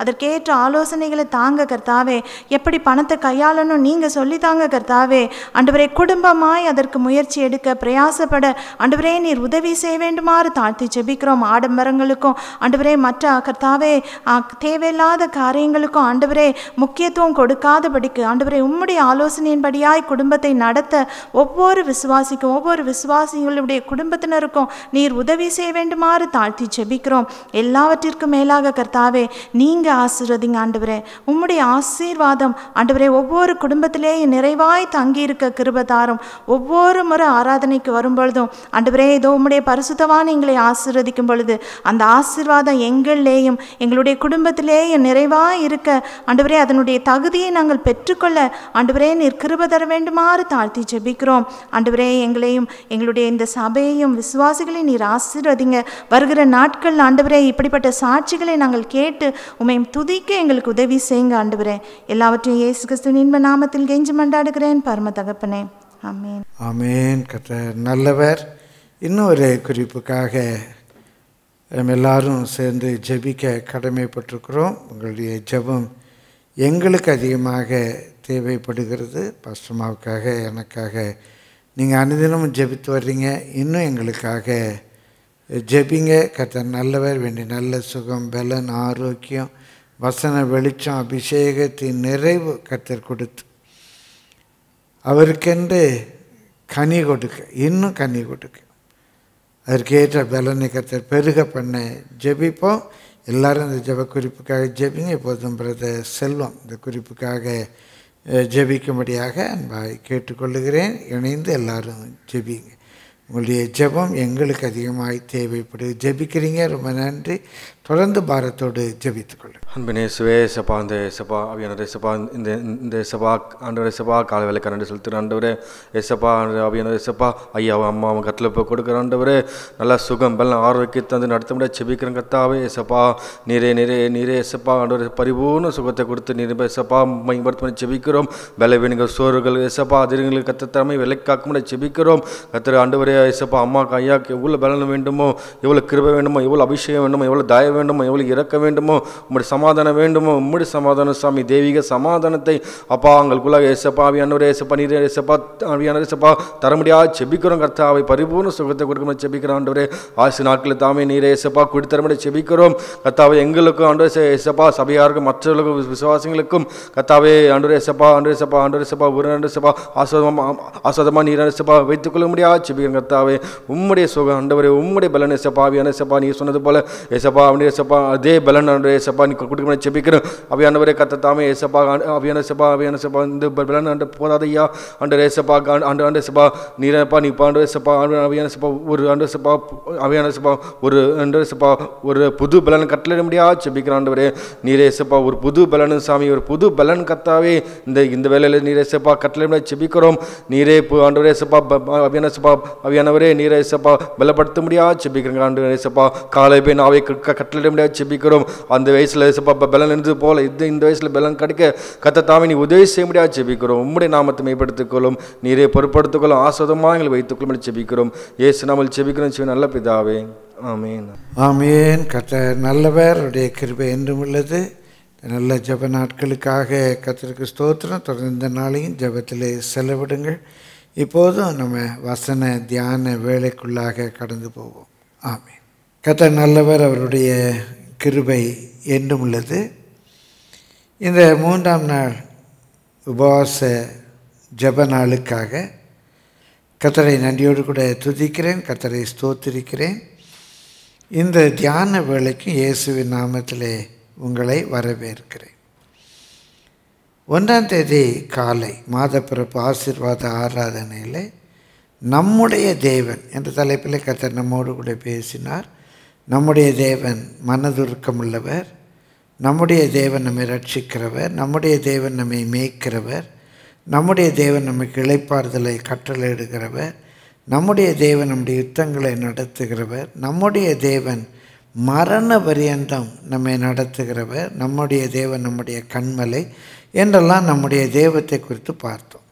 அதற்கேற்ற ஆலோசனைகளை தாங்க கர்த்தாவே. எப்படி பணத்தை கையாளணும் நீங்கள் சொல்லித்தாங்க கர்த்தாவே. ஆண்டவரே குடும்பமாய் அதற்கு முயற்சி எடுக்க பிரயாசப்பட ஆண்டவரே நீர் உதவி செய்ய வேண்டுமாறு தாழ்த்தி ஜெபிக்கிறோம். ஆடம்பரங்களுக்கும் ஆண்டவரே மற்ற கர்த்தாவே தேவையில்லாத காரியங்களுக்கும் ஆண்டவரே முக்கியத்துவம் கொடுக்காதபடிக்கு ஆண்டவரே உம்முடைய ஆலோசனையின்படியாய் குடும்பத்தை நடத்த ஒவ்வொரு விசுவாசிக்கும் ஒவ்வொரு விசுவாசிகளுடைய குடும்பத்தினருக்கும் நீர் உதவி செய்ய வேண்டுமாறு தாழ்த்தி ஜெபிக்கிறோம். எல்லாவற்றிற்கும் மேலாக கர்த்தாவே நீங்கள் ஆசீர்வதிங்க ஆண்டவரே. உம்முடைய ஆசீர்வாதம் ஆண்டவரே ஒவ்வொரு குடும்பத்திலேயே நிறைவாய் தங்கியிருக்க கிருபை தாரும். ஒவ்வொரு முறை ஆராதனைக்கு வரும் பொழுதும் ஆண்டவரே இதோ உம்முடைய பரிசுத்தவான எங்களை ஆசீர்வதிக்கும் பொழுது அந்த ஆசீர்வாதம் எங்களிலேயும் எங்களுடைய குடும்பத்திலேயும் நிறைவாய் இருக்க ஆண்டவரே அதனுடைய தகுதியை நாங்கள் பெற்றுக்கொள்ள ஆண்டவரே நீர் கிருபை தர வேண்டுமாறு தாழ்த்தி ஜெபிக்கிறோம். ஆண்டவரே எங்களையும் எங்களுடைய இந்த சபையையும் விசுவாசிகளை நீர் ஆசீர்வதிங்க. வருகிற நாட்கள் ஆண்டவரே இப்படிப்பட்ட சாட்சிகளை நாங்கள் கேட்டு உம்மை துதிக்க எங்களுக்கு உதவி செய்யுங்க ஆண்டவரே. எல்லாவற்றையும் இயேசு கிறிஸ்துவின் இன்ப நாமத்தில் கெஞ்சி மன்றாடுகிறேன் பரம தகப்பனே. ஆமென். ஆமென். கர்த்தர் நல்லவர். இன்னொரு குறிப்புக்காக நம்ம எல்லாரும் சேர்ந்து ஜெபிக்க கடமைப்பட்டிருக்கிறோம். உங்களுடைய ஜெபம் எங்களுக்கு அதிகமாக தேவைப்படுகிறது. பாஸ்டர்மாவுக்காக எனக்காக நீங்கள் அனுதினமும் ஜெபித்து வர்றீங்க. இன்னும் எங்களுக்காக ஜெபிங்க. கர்த்தர் நல்லவர். வேண்டிய நல்ல சுகம், பலன், ஆரோக்கியம், வசன வெளிச்சம், அபிஷேகத்தின் நிறைவு கர்த்தர் கொடுத்து அவருக்கென்று கனி கொடுக்க இன்னும் கனி கொடுக்க அதற்கேற்ற பலனை கர்த்தர் பெருக பண்ண ஜெபிப்போம். எல்லாரும் இந்த ஜெப குறிப்புக்காக ஜெபிங்க. இப்போதும் பிரதர் செல்வம் இந்த குறிப்புக்காக ஜெபிக்கும்படியாக அன்பாய் கேட்டுக்கொள்ளுகிறேன். இணைந்து எல்லாரும் ஜெபிங்க. உங்களுடைய ஜெபம் எங்களுக்கு அதிகமாக தேவைப்படுது. ஜெபிக்கிறீங்க, ரொம்ப நன்றி. தொடர்ந்து பாரத்தோடு ஜெபித்துக்கொள்ளுங்க. அன்பினே சுவே சப்பா இந்த சப்பா அவியானவரே சப்பா இந்த இந்த சபா ஆண்டவரே சப்பா கால வேலை கரண்டு செலுத்துகிற ஆண்டவரே ஏசப்பா அவியானவரே சப்பா ஐயாவும் அம்மாவும் கட்டில் இப்போ கொடுக்குற ஆண்டவரே நல்லா சுகம் பலம் ஆரோக்கியத்தை வந்து நடத்த முடியாது செபிக்கிறேன் கர்த்தாவே. ஏசப்பா நீரே நீரே நீரே ஏசப்பா ஆண்டவரே பரிபூர்ண சுகத்தை கொடுத்து நீர் ஏசப்பா மைபடுத்த பண்ணி செபிக்கிறோம். பலவீனங்கள் சோறுகள் ஏசப்பா அதிர்ங்களுக்கு கத்தத்தரமை விலை காக்க முடியாது செபிக்கிறோம். கத்திர ஆண்டவரே ஏசப்பா அம்மாவுக்கு ஐயாவுக்கு எவ்வளோ பலன் வேண்டுமோ, எவ்வளோ கிருபை வேண்டுமோ, எவ்வளோ அபிஷேகம் வேண்டுமோ, எவ்வளோ தய வேண்டுமோ, எவ்வளோ இறக்க வேண்டுமோ, உம்முடைய சமாதானம் வேண்டுமோ, உம்முடைய சமாதானம் சாமி தெய்வீக சமாதானத்தை அப்பா எங்களுக்குள்ளாக ஏசப்பா ஆவியானவரே ஏசப்பா நீரே ஏசப்பா ஆவியானவரே ஏசப்பா தர முடியாது செபிக்கிறோம். கர்த்தாவை பரிபூர்ண சுகத்தை கொடுக்க செபிக்கிறோம் ஆண்டவரே. ஆசி நாட்களில் தாமே நீரே ஏசப்பா கொடுத்தர முடியாது செபிக்கிறோம். கர்த்தாவை எங்களுக்கும் ஆண்டவரே ஏசப்பா சபையாருக்கும் மற்றவர்களுக்கும் விசுவாசிகளுக்கும் கர்த்தாவே ஆண்டவரே ஏசப்பா ஆண்டவரே ஏசப்பா ஆண்டவரே ஏசப்பா ஒரு ஏசப்பா ஆஸ்வாதமாக ஆஸ்வாதமாக நீர் ஏசப்பா வைத்துக்கொள்ள முடியாது செபிக்கிறோம். கர்த்தாவே உம்முடைய சுகம் ஆண்டவரே உம்முடைய பலன் ஏசப்பா ஆவியான ஏசப்பா நீ சொன்னது போல ஏசப்பா அவனுடைய ஏசப்பா அதே பலன் ஆண்டவரே ஏசப்பா நீ கொடுக்க முடியாது செபிக்கிறோம். அவியானவரே கத்தத்தாமே ஏசப்பா அவியான ஏசப்பா அவியான ஏசப்பா இந்த பலன் ஆண்டு போதாதையா ஆண்டவரே ஏசப்பா ஆண்டு ஆண்டு ஏசப்பா நீரப்பா நீ பாண்டு ஏசப்பா அவியான ஏசப்பா ஒரு ஆண்டு ஏசப்பா அவியான ஏசப்பா ஒரு ஆண்டு ஏசப்பா ஒரு புது பலன் கட்டளை முடியாது செபிக்கிற ஆண்டவரே நீரே ஏசப்பா ஒரு புது பலன் சாமி ஒரு புது பலன் கத்தாவே இந்த இந்த வேலையில் நீரே ஏசப்பா கட்டளை முடியாது செபிக்கிறோம். நீரே ஆண்டவரே ஏசப்பா அவியான ஏசப்பா அவியானவரே நீரே ஏசப்பா பலப்படுத்த முடியாது செபிக்கிறேங்க ஆண்டவரே ஏசப்பா காலை போய் நாவை கட்டளை முடியாது செபிக்கிறோம். அந்த வயசுல ஏசப்பா பலன் இருந்தது போல இது இந்த வயசுல பலன் கிடைக்க கத்த தாமே நீ உதவி செய்ய முடியாது செபிக்கிறோம். உம்முடைய நாமத்தை மேம்படுத்திக் கொள்ளும் நீரே பொறுப்படுத்திக் கொள்ளும் ஆஸ்வாதமாக எங்களை வைத்துக் கொள்ளும் செபிக்கிறோம். ஏசு நாமத்தில் செபிக்கிறோம் சிவ நல்ல பிதாவே ஆமேன். ஆமேன். கர்த்தர் நல்லவர். அவருடைய கிருபை என்றும் உள்ளது. நல்ல ஜெப நாட்களுக்காக கர்த்தருக்கு ஸ்தோத்திரம். தொடர்ந்து இந்த நாளையும் ஜெபத்திலே செலவிடுங்கள். இப்போதும் நம்ம வசன தியான வேலைக்குள்ளாக கடந்து போவோம். ஆமேன். கர்த்தர் நல்லவர். அவருடைய கிருபை என்றும் உள்ளது. இந்த மூன்றாம் நாள் உபவாச ஜெப நாளுக்காக கர்த்தரை நன்றியோடு கூட துதிக்கிறேன், கர்த்தரை ஸ்தோத்திரிக்கிறேன். இந்த தியான வேளைக்கு இயேசுவின் நாமத்திலே உங்களை வரவேற்கிறேன். ஒன்றாம் தேதி காலை மாதப்பிறப்பு ஆசீர்வாத ஆராதனையில் நம்முடைய தேவன் என்ற தலைப்பில் கர்த்தர் நம்மோடு கூட பேசினார். நம்முடைய தேவன் மனதுருக்கமுள்ளவர், நம்முடைய தேவன் நம்மை ரட்சிக்கிறவர், நம்முடைய தேவன் நம்மை மேய்க்கிறவர், நம்முடைய தேவன் நமக்கு இளைப்பாறுதலை கட்டளையிடுகிறவர், நம்முடைய தேவன் நம்முடைய யுத்தங்களை நடத்துகிறவர், நம்முடைய தேவன் மரண பரியந்தம் நம்மை நடத்துகிறவர், நம்முடைய தேவன் நம்முடைய கண்மலை என்றெல்லாம் நம்முடைய தெய்வத்தை குறித்து பார்த்தோம்.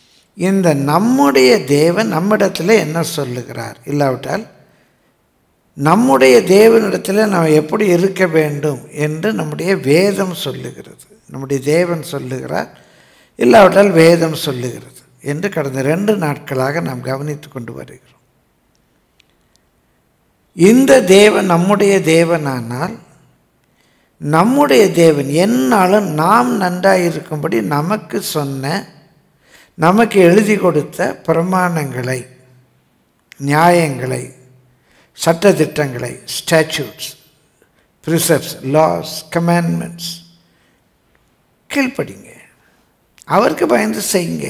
இந்த நம்முடைய தேவன் நம்மிடத்தில் என்ன சொல்லுகிறார், இல்லாவிட்டால் நம்முடைய தேவனிடத்தில் நாம் எப்படி இருக்க வேண்டும் என்று நம்முடைய வேதம் சொல்லுகிறது. நம்முடைய தேவன் சொல்லுகிறார், இல்லாவிட்டால் வேதம் சொல்லுகிறது என்று கடந்த ரெண்டு நாட்களாக நாம் கவனித்து கொண்டு வருகிறோம். இந்த தேவன் நம்முடைய தேவனானால், நம்முடைய தேவன் என்னாலும் நாம் நன்றாக இருக்கும்படி நமக்கு சொன்ன, நமக்கு எழுதி கொடுத்த பிரமாணங்களை, நியாயங்களை, சட்டத்திட்டங்களை, ஸ்டாச்சூட்ஸ், ப்ரிசப்ட்ஸ், லாஸ், கமாண்ட்மெண்ட்ஸ் கீழ்ப்படிங்க, அவருக்கு பயந்து செய்யுங்க.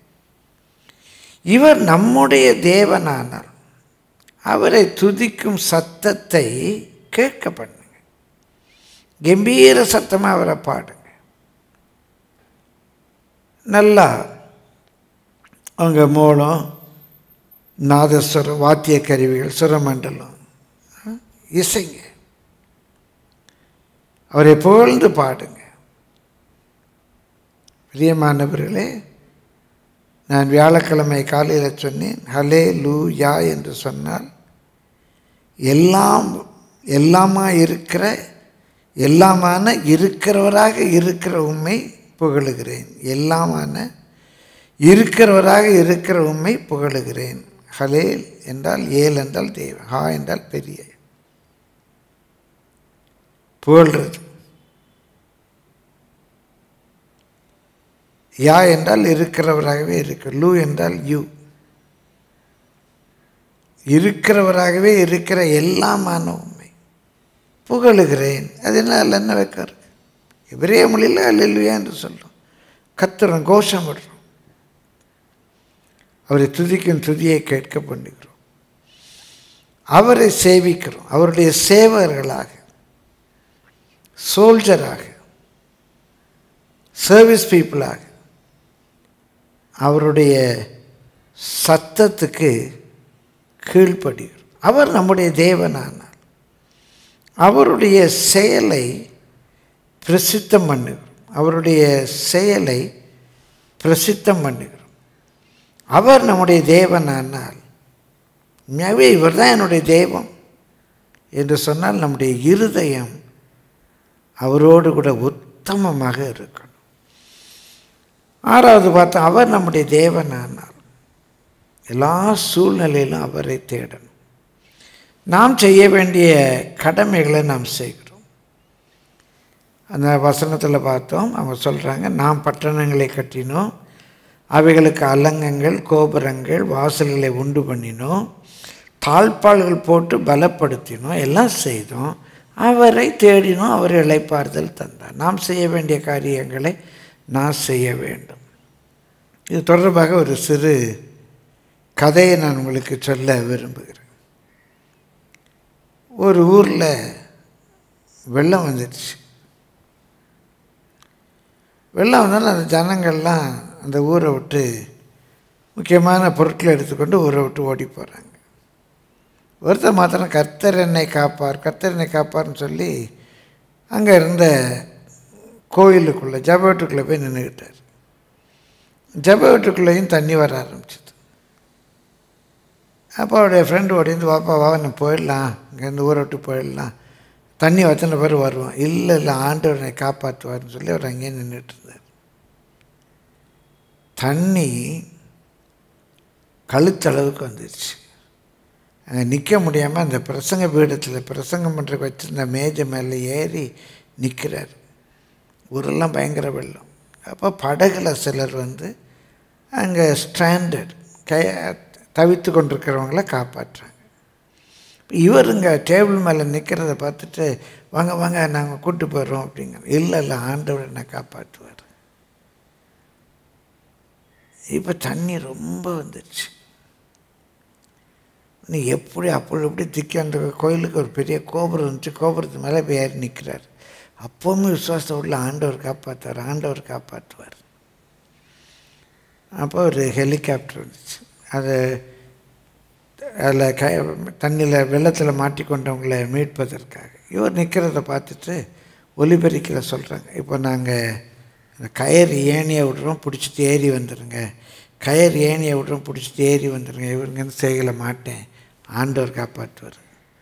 இவர் நம்முடைய தேவனானால் அவரை துதிக்கும் சத்தத்தை கேட்க பண்ணுங்க, கம்பீர சத்தமாக அவரை பாடுங்க. நல்லா அவங்க மூலம் நாதஸ்வரம், வாத்திய கருவிகள், சுரமண்டலம் இசைங்க, அவரை புகழ்ந்து பாடுங்க. பிரியமானவர்களே, நான் வியாழக்கிழமை காலையில் சொன்னேன், ஹலே லூ யா என்று சொன்னால் எல்லாம் எல்லாமா இருக்கிற, எல்லாமான இருக்கிறவராக இருக்கிற உண்மை புகழுகிறேன். எல்லாமான இருக்கிறவராக இருக்கிற உண்மை புகழுகிறேன். ஹலேல் என்றால் ஏல் என்றால் தேவன், ஹா என்றால் பெரிய புகழ்றது. யா என்றால் இருக்கிறவராகவே இருக்கு, லூ என்றால் யூ, இருக்கிறவராகவே இருக்கிற எல்லாமான உண்மை புகழுகிறேன். அதனால் என்ன வைக்க இருக்கு? எபிரேய மொழியில் அல்லேலூயா என்று சொல்லும், கத்துறோம், கோஷம் விடுறோம், அவரை துதிக்கும் துதியை கேட்க பண்ணுகிறோம், அவரை சேவிக்கிறோம், அவருடைய சேவகர்களாக, சோல்ஜராக, சர்வீஸ் பீப்புளாக அவருடைய சத்தத்துக்கு கீழ்ப்படுகிறோம். அவர் நம்முடைய தேவனானார், அவருடைய செயலை பிரசித்தம் பண்ணுகிறோம், அவருடைய செயலை பிரசித்தம் பண்ணுகிறோம். அவர் நம்முடைய தேவனானால், உண்மையாகவே இவர் தான் என்னுடைய தெய்வம் என்று சொன்னால் நம்முடைய இருதயம் அவரோடு கூட உத்தமமாக இருக்கணும். ஆறாவது பார்த்தா, அவர் நம்முடைய தேவனானால் எல்லா சூழ்நிலையிலும் அவரை தேடணும். நாம் செய்ய வேண்டிய கடமைகளை நாம் செய்கிறோம். அந்த வசனத்தில் பார்த்தோம், அவங்க சொல்கிறாங்க, நாம் பட்டணங்களை கட்டினோம், அவைகளுக்கு அலங்கங்கள், கோபுரங்கள், வாசல்களை உண்டு பண்ணினோம், தாழ்பால்கள் போட்டு பலப்படுத்தினோம், எல்லாம் செய்தோம், அவரை தேடினோம், அவர் இளைப்பாறுதல் தந்தார். நாம் செய்ய வேண்டிய காரியங்களை நான் செய்ய வேண்டும். இது தொடர்பாக ஒரு சிறு கதையை நான் உங்களுக்கு சொல்ல விரும்புகிறேன். ஒரு ஊரில் வெள்ளம் வந்துடுச்சு. வெள்ளம் வந்தாலும் அந்த ஜனங்கள்லாம் அந்த ஊரை விட்டு முக்கியமான பொருட்களை எடுத்துக்கொண்டு ஊரை விட்டு ஓடி போகிறாங்க. ஒருத்தர் மாத்திரம் கர்த்தர் என்னை காப்பார், கர்த்தர் என்னை காப்பார்னு சொல்லி அங்கே இருந்த கோயிலுக்குள்ளே, ஜப வீட்டுக்குள்ளே போய் நின்றுக்கிட்டார். ஜப வீட்டுக்குள்ளேயும் தண்ணி வர ஆரம்பிச்சிது. அப்போ அவருடைய ஃப்ரெண்டு ஓடிந்து, வாப்பா வா, நான் போயிடலாம், இங்கேருந்து ஊரை விட்டு போயிடலாம், தண்ணி வத்தனை பேர் வருவோம். இல்லை இல்லை, ஆண்டவர் என்னை காப்பாற்றுவார்னு சொல்லி அவர் அங்கேயே நின்றுட்டு இருந்தார். தண்ணி கழுத்தளவுக்கு வந்துடுச்சு. அங்கே நிற்க முடியாமல் அந்த பிரசங்க பீடத்தில் பிரசங்கம் பண்ணுறதுக்கு வச்சுருந்த மேஜை மேலே ஏறி நிற்கிறார். ஊரெல்லாம் பயங்கர வெள்ளம். அப்போ படகுல சிலர் வந்து அங்கே ஸ்ட்ராண்டட் கை தவித்து கொண்டிருக்கிறவங்கள காப்பாற்றுறாங்க. இவர் இங்கே டேபிள் மேலே நிற்கிறத பார்த்துட்டு, வாங்க வாங்க நாங்கள் கூப்பிட்டு போயிடுறோம் அப்படிங்க. இல்லை இல்லை, ஆண்டவர் என்னை காப்பாற்றுவார். இப்போ தண்ணி ரொம்ப வந்துடுச்சு. நீ எப்படி அப்படி எப்படி திக்கி அந்த கோயிலுக்கு ஒரு பெரிய கோபுரம் இருந்துச்சு, கோபுரத்து மேலே போய் ஏறி நிற்கிறார். அப்போவுமே விசுவாசம் உள்ள ஆண்டவர் காப்பாற்றுவார், ஆண்டவர் காப்பாற்றுவார். அப்போ ஒரு ஹெலிகாப்டர் வந்துச்சு. அது அதில் க தண்ணியில் வெள்ளத்தில் மாட்டிக்கொண்டவங்களை மீட்பதற்காக இவர் நிற்கிறத பார்த்துட்டு ஒலிபெருக்கில் சொல்கிறாங்க, இப்போ நாங்கள் இந்த கயர் ஏணியை விடுறோம், பிடிச்சிட்டு ஏறி வந்துடுங்க, கயர் ஏணியை விடுறோம், பிடிச்சிட்டு ஏறி வந்துடுங்க, இவருங்கன்னு செய்யலை மாட்டேன், ஆண்டவர் காப்பாற்றுவார்.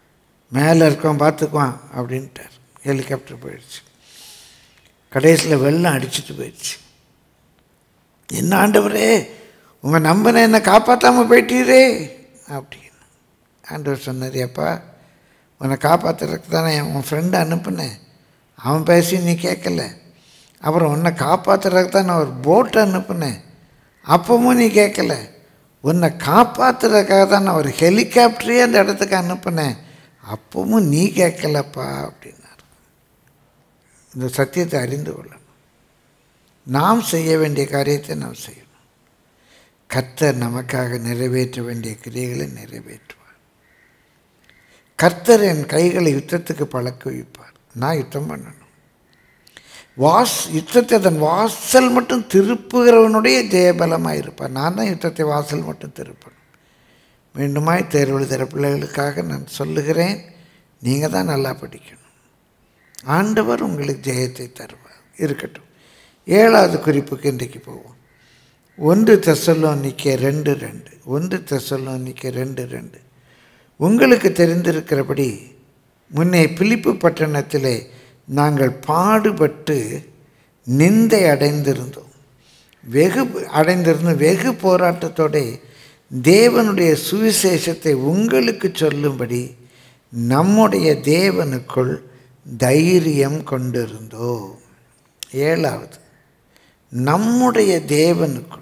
மேலே இருக்கவன் பார்த்துக்குவான் அப்படின்ட்டார். ஹெலிகாப்டர் போயிடுச்சு. கடைசியில் வெள்ளம் அடிச்சுட்டு போயிடுச்சு. என்ன ஆண்டவரே, உங்கள் நம்பனை என்னை காப்பாற்றாமல் போயிட்டீரே அப்படின்னு. ஆண்டவர் சொன்னார், அப்பா உன்னை காப்பாற்றுறதுக்கு தானே உன் ஃப்ரெண்டை அனுப்புனேன், அவன் பேசி நீ கேட்கல. அப்புறம் உன்னை காப்பாற்றுறதுக்கு தான் நான் ஒரு போட்டை அனுப்புனேன், அப்பவும் நீ கேட்கல. உன்னை காப்பாற்றுறதுக்காக தான் நான் ஒரு ஹெலிகாப்டரே அந்த இடத்துக்கு அனுப்புனேன், அப்பவும் நீ கேட்கலப்பா அப்படின்னார். இந்த சத்தியத்தை அறிந்து கொள்ளணும். நாம் செய்ய வேண்டிய காரியத்தை நாம் செய்யணும். கர்த்தர் நமக்காக நிறைவேற்ற வேண்டிய கிரியைகளை நிறைவேற்றுவார். கர்த்தர் என் கைகளை யுத்தத்துக்கு பழக்க வைப்பார். நான் யுத்தம் பண்ணணும். வாஸ் யுத்தத்தை அதன் வாசல் மட்டும் திருப்புகிறவனுடைய ஜெயபலமாக இருப்பார். நான் தான் யுத்தத்தை வாசல் மட்டும் திருப்பணும். மீண்டுமாய் தேர்வு எழுதுகிற பிள்ளைகளுக்காக நான் சொல்லுகிறேன், நீங்கள் தான் நல்லா படிக்கணும். ஆண்டவர் உங்களுக்கு ஜெயத்தை தருவார். இருக்கட்டும். ஏழாவது குறிப்புக்கு இன்றைக்கு போவோம். ஒன்று தெசலோனிக்கே ரெண்டு ரெண்டு ஒன்று தெசலோனிக்கே ரெண்டு ரெண்டு உங்களுக்கு தெரிந்திருக்கிறபடி முன்னே பிலிப்பு பட்டணத்திலே நாங்கள் பாடுபட்டு நிந்தை அடைந்திருந்தோம். வெகு அடைந்திருந்தோம் வெகு போராட்டத்தோடு தேவனுடைய சுவிசேஷத்தை உங்களுக்கு சொல்லும்படி நம்முடைய தேவனுக்குள் தைரியம் கொண்டிருந்தோம். ஏழாவது, நம்முடைய தேவனுக்குள்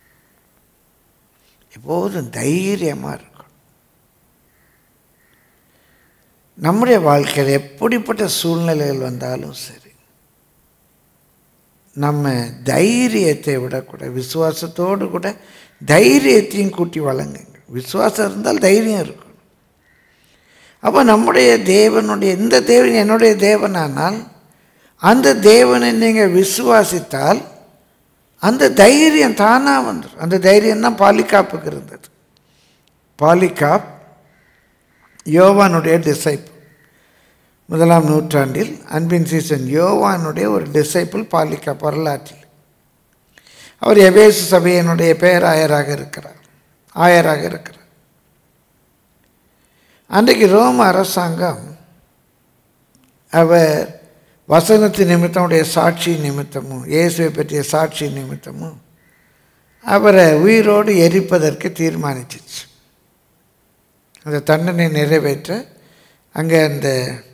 எப்போதும் தைரியமாக இருக்கும். நம்முடைய வாழ்க்கையில் எப்படிப்பட்ட சூழ்நிலைகள் வந்தாலும் சரி, நம்ம தைரியத்தை விடக்கூடாது. விசுவாசத்தோடு கூட தைரியத்தையும் கூட்டி வழங்குங்க. விசுவாசம் இருந்தால் தைரியம் இருக்கும். அப்போ நம்முடைய தேவனுடைய இந்த தேவன் என்னுடைய தேவனானால் அந்த தேவனை நீங்கள் விசுவாசித்தால் அந்த தைரியம் தானாக வந்துடும். அந்த தைரியம் தான் பாலிகாப்புக்கு இருந்தது. பாலிகாப் யோவானுடைய டிசைப்பிள். முதலாம் நூற்றாண்டில் அன்பின் சீசன் யோவானுடைய ஒரு டிசைப்பிள் பாலிகாப் வரலாற்றில். அவர் எபேசு சபையினுடைய பேராயராக இருக்கிறார் ஆயராக இருக்கிறார். அன்றைக்கு ரோம அரசாங்கம் அவர் வசனத்து நிமித்தமுடைய சாட்சி நிமித்தமும் இயேசுவை பற்றிய சாட்சி நிமித்தமும் அவரை உயிரோடு எரிப்பதற்கு தீர்மானிச்சிச்சு. அந்த தண்டனை நிறைவேற்ற அங்கே அந்த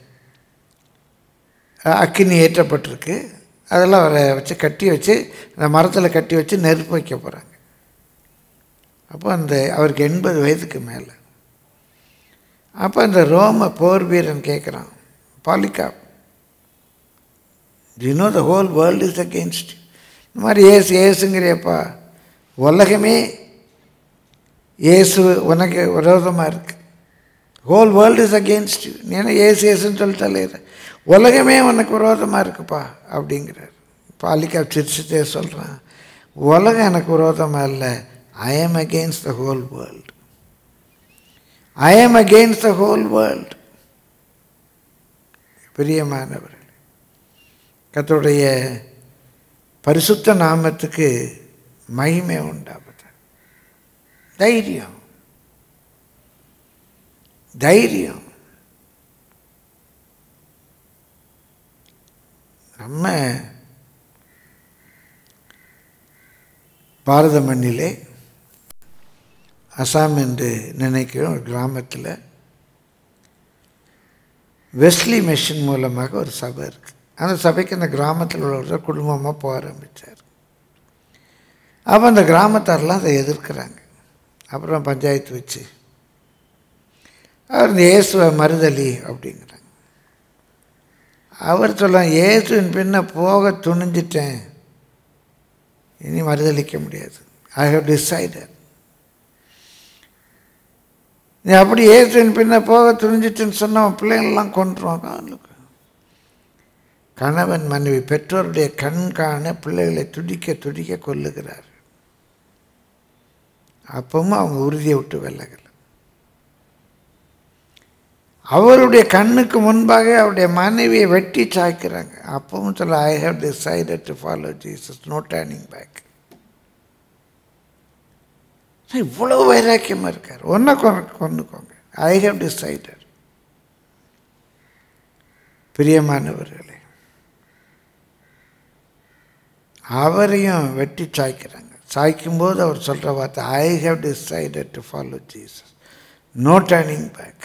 அக்கினி ஏற்றப்பட்டிருக்கு. அதெல்லாம் அவரை வச்சு கட்டி வச்சு அந்த மரத்தில் கட்டி வச்சு நெருப்பு வைக்க போகிறாங்க. அப்போ அந்த அவருக்கு எண்பது வயதுக்கு மேலே. அப்போ அந்த ரோம போர் வீரன் கேட்குறான், Polycarp, you know the whole world is against. இந்த மாதிரி ஏசு ஏசுங்கிறியப்பா, உலகமே ஏசு உனக்கு விரோதமாக இருக்குது. Whole world is against you. நீ என்ன ஏசு ஏசுன்னு சொல்லிட்டாலே உலகமே உனக்கு விரோதமாக இருக்குப்பா அப்படிங்கிறார். பாலிகாப் சிரிச்சுட்டே சொல்கிறான், உலகம் எனக்கு விரோதமாக இல்லை, I am against the whole world. I am against the whole world. பிரியமானவர், கர்த்தருடைய பரிசுத்த நாமத்துக்கு மகிமை உண்டாகுது. தைரியம் தைரியம் நம்ம பாரத மண்ணிலே அசாம் என்று நினைக்கிற ஒரு கிராமத்தில் வெஸ்லி மிஷன் மூலமாக ஒரு சபை இருக்குது. அந்த சபைக்கு அந்த கிராமத்தில் உள்ளவர்கள் குடும்பமாக போக ஆரம்பித்தார். அப்போ அந்த கிராமத்தாரெலாம் அதை எதிர்க்கிறாங்க. அப்புறம் பஞ்சாயத்து வச்சு அவர் இந்த இயேசுவை மறுதலி அப்படிங்கிறாங்க. அவர் சொல்ல, இயேசுவின் பின்ன போக துணிஞ்சிட்டேன், இனி மறுதளிக்க முடியாது. I have decided. நீ அப்படி இயேசுவின் பின்ன போக துணிஞ்சிட்டுன்னு சொன்னால் பிள்ளைங்கள்லாம் கொண்டுருவாங்க. கணவன் மனைவி பெற்றோருடைய கண் காண பிள்ளைகளை துடிக்க துடிக்க கொல்லுகிறார். அப்பவும் அவங்க உறுதியை விட்டு விலகலை. அவருடைய கண்ணுக்கு முன்பாக அவருடைய மனைவியை வெட்டி சாய்க்கிறாங்க. அப்பவும் சொல்ல, I have decided to follow Jesus, no turning back. இவ்வளோ வைராக்கியமாக இருக்கார். ஒன்றை கொண்டுக்கோங்க, ஐ ஹவ் டிசைடட். பிரியமானவர்களே, அவரையும் வெட்டி சாய்க்கிறாங்க. சாய்க்கும்போது அவர் சொல்கிற வார்த்தை, I have decided to follow Jesus, no turning back.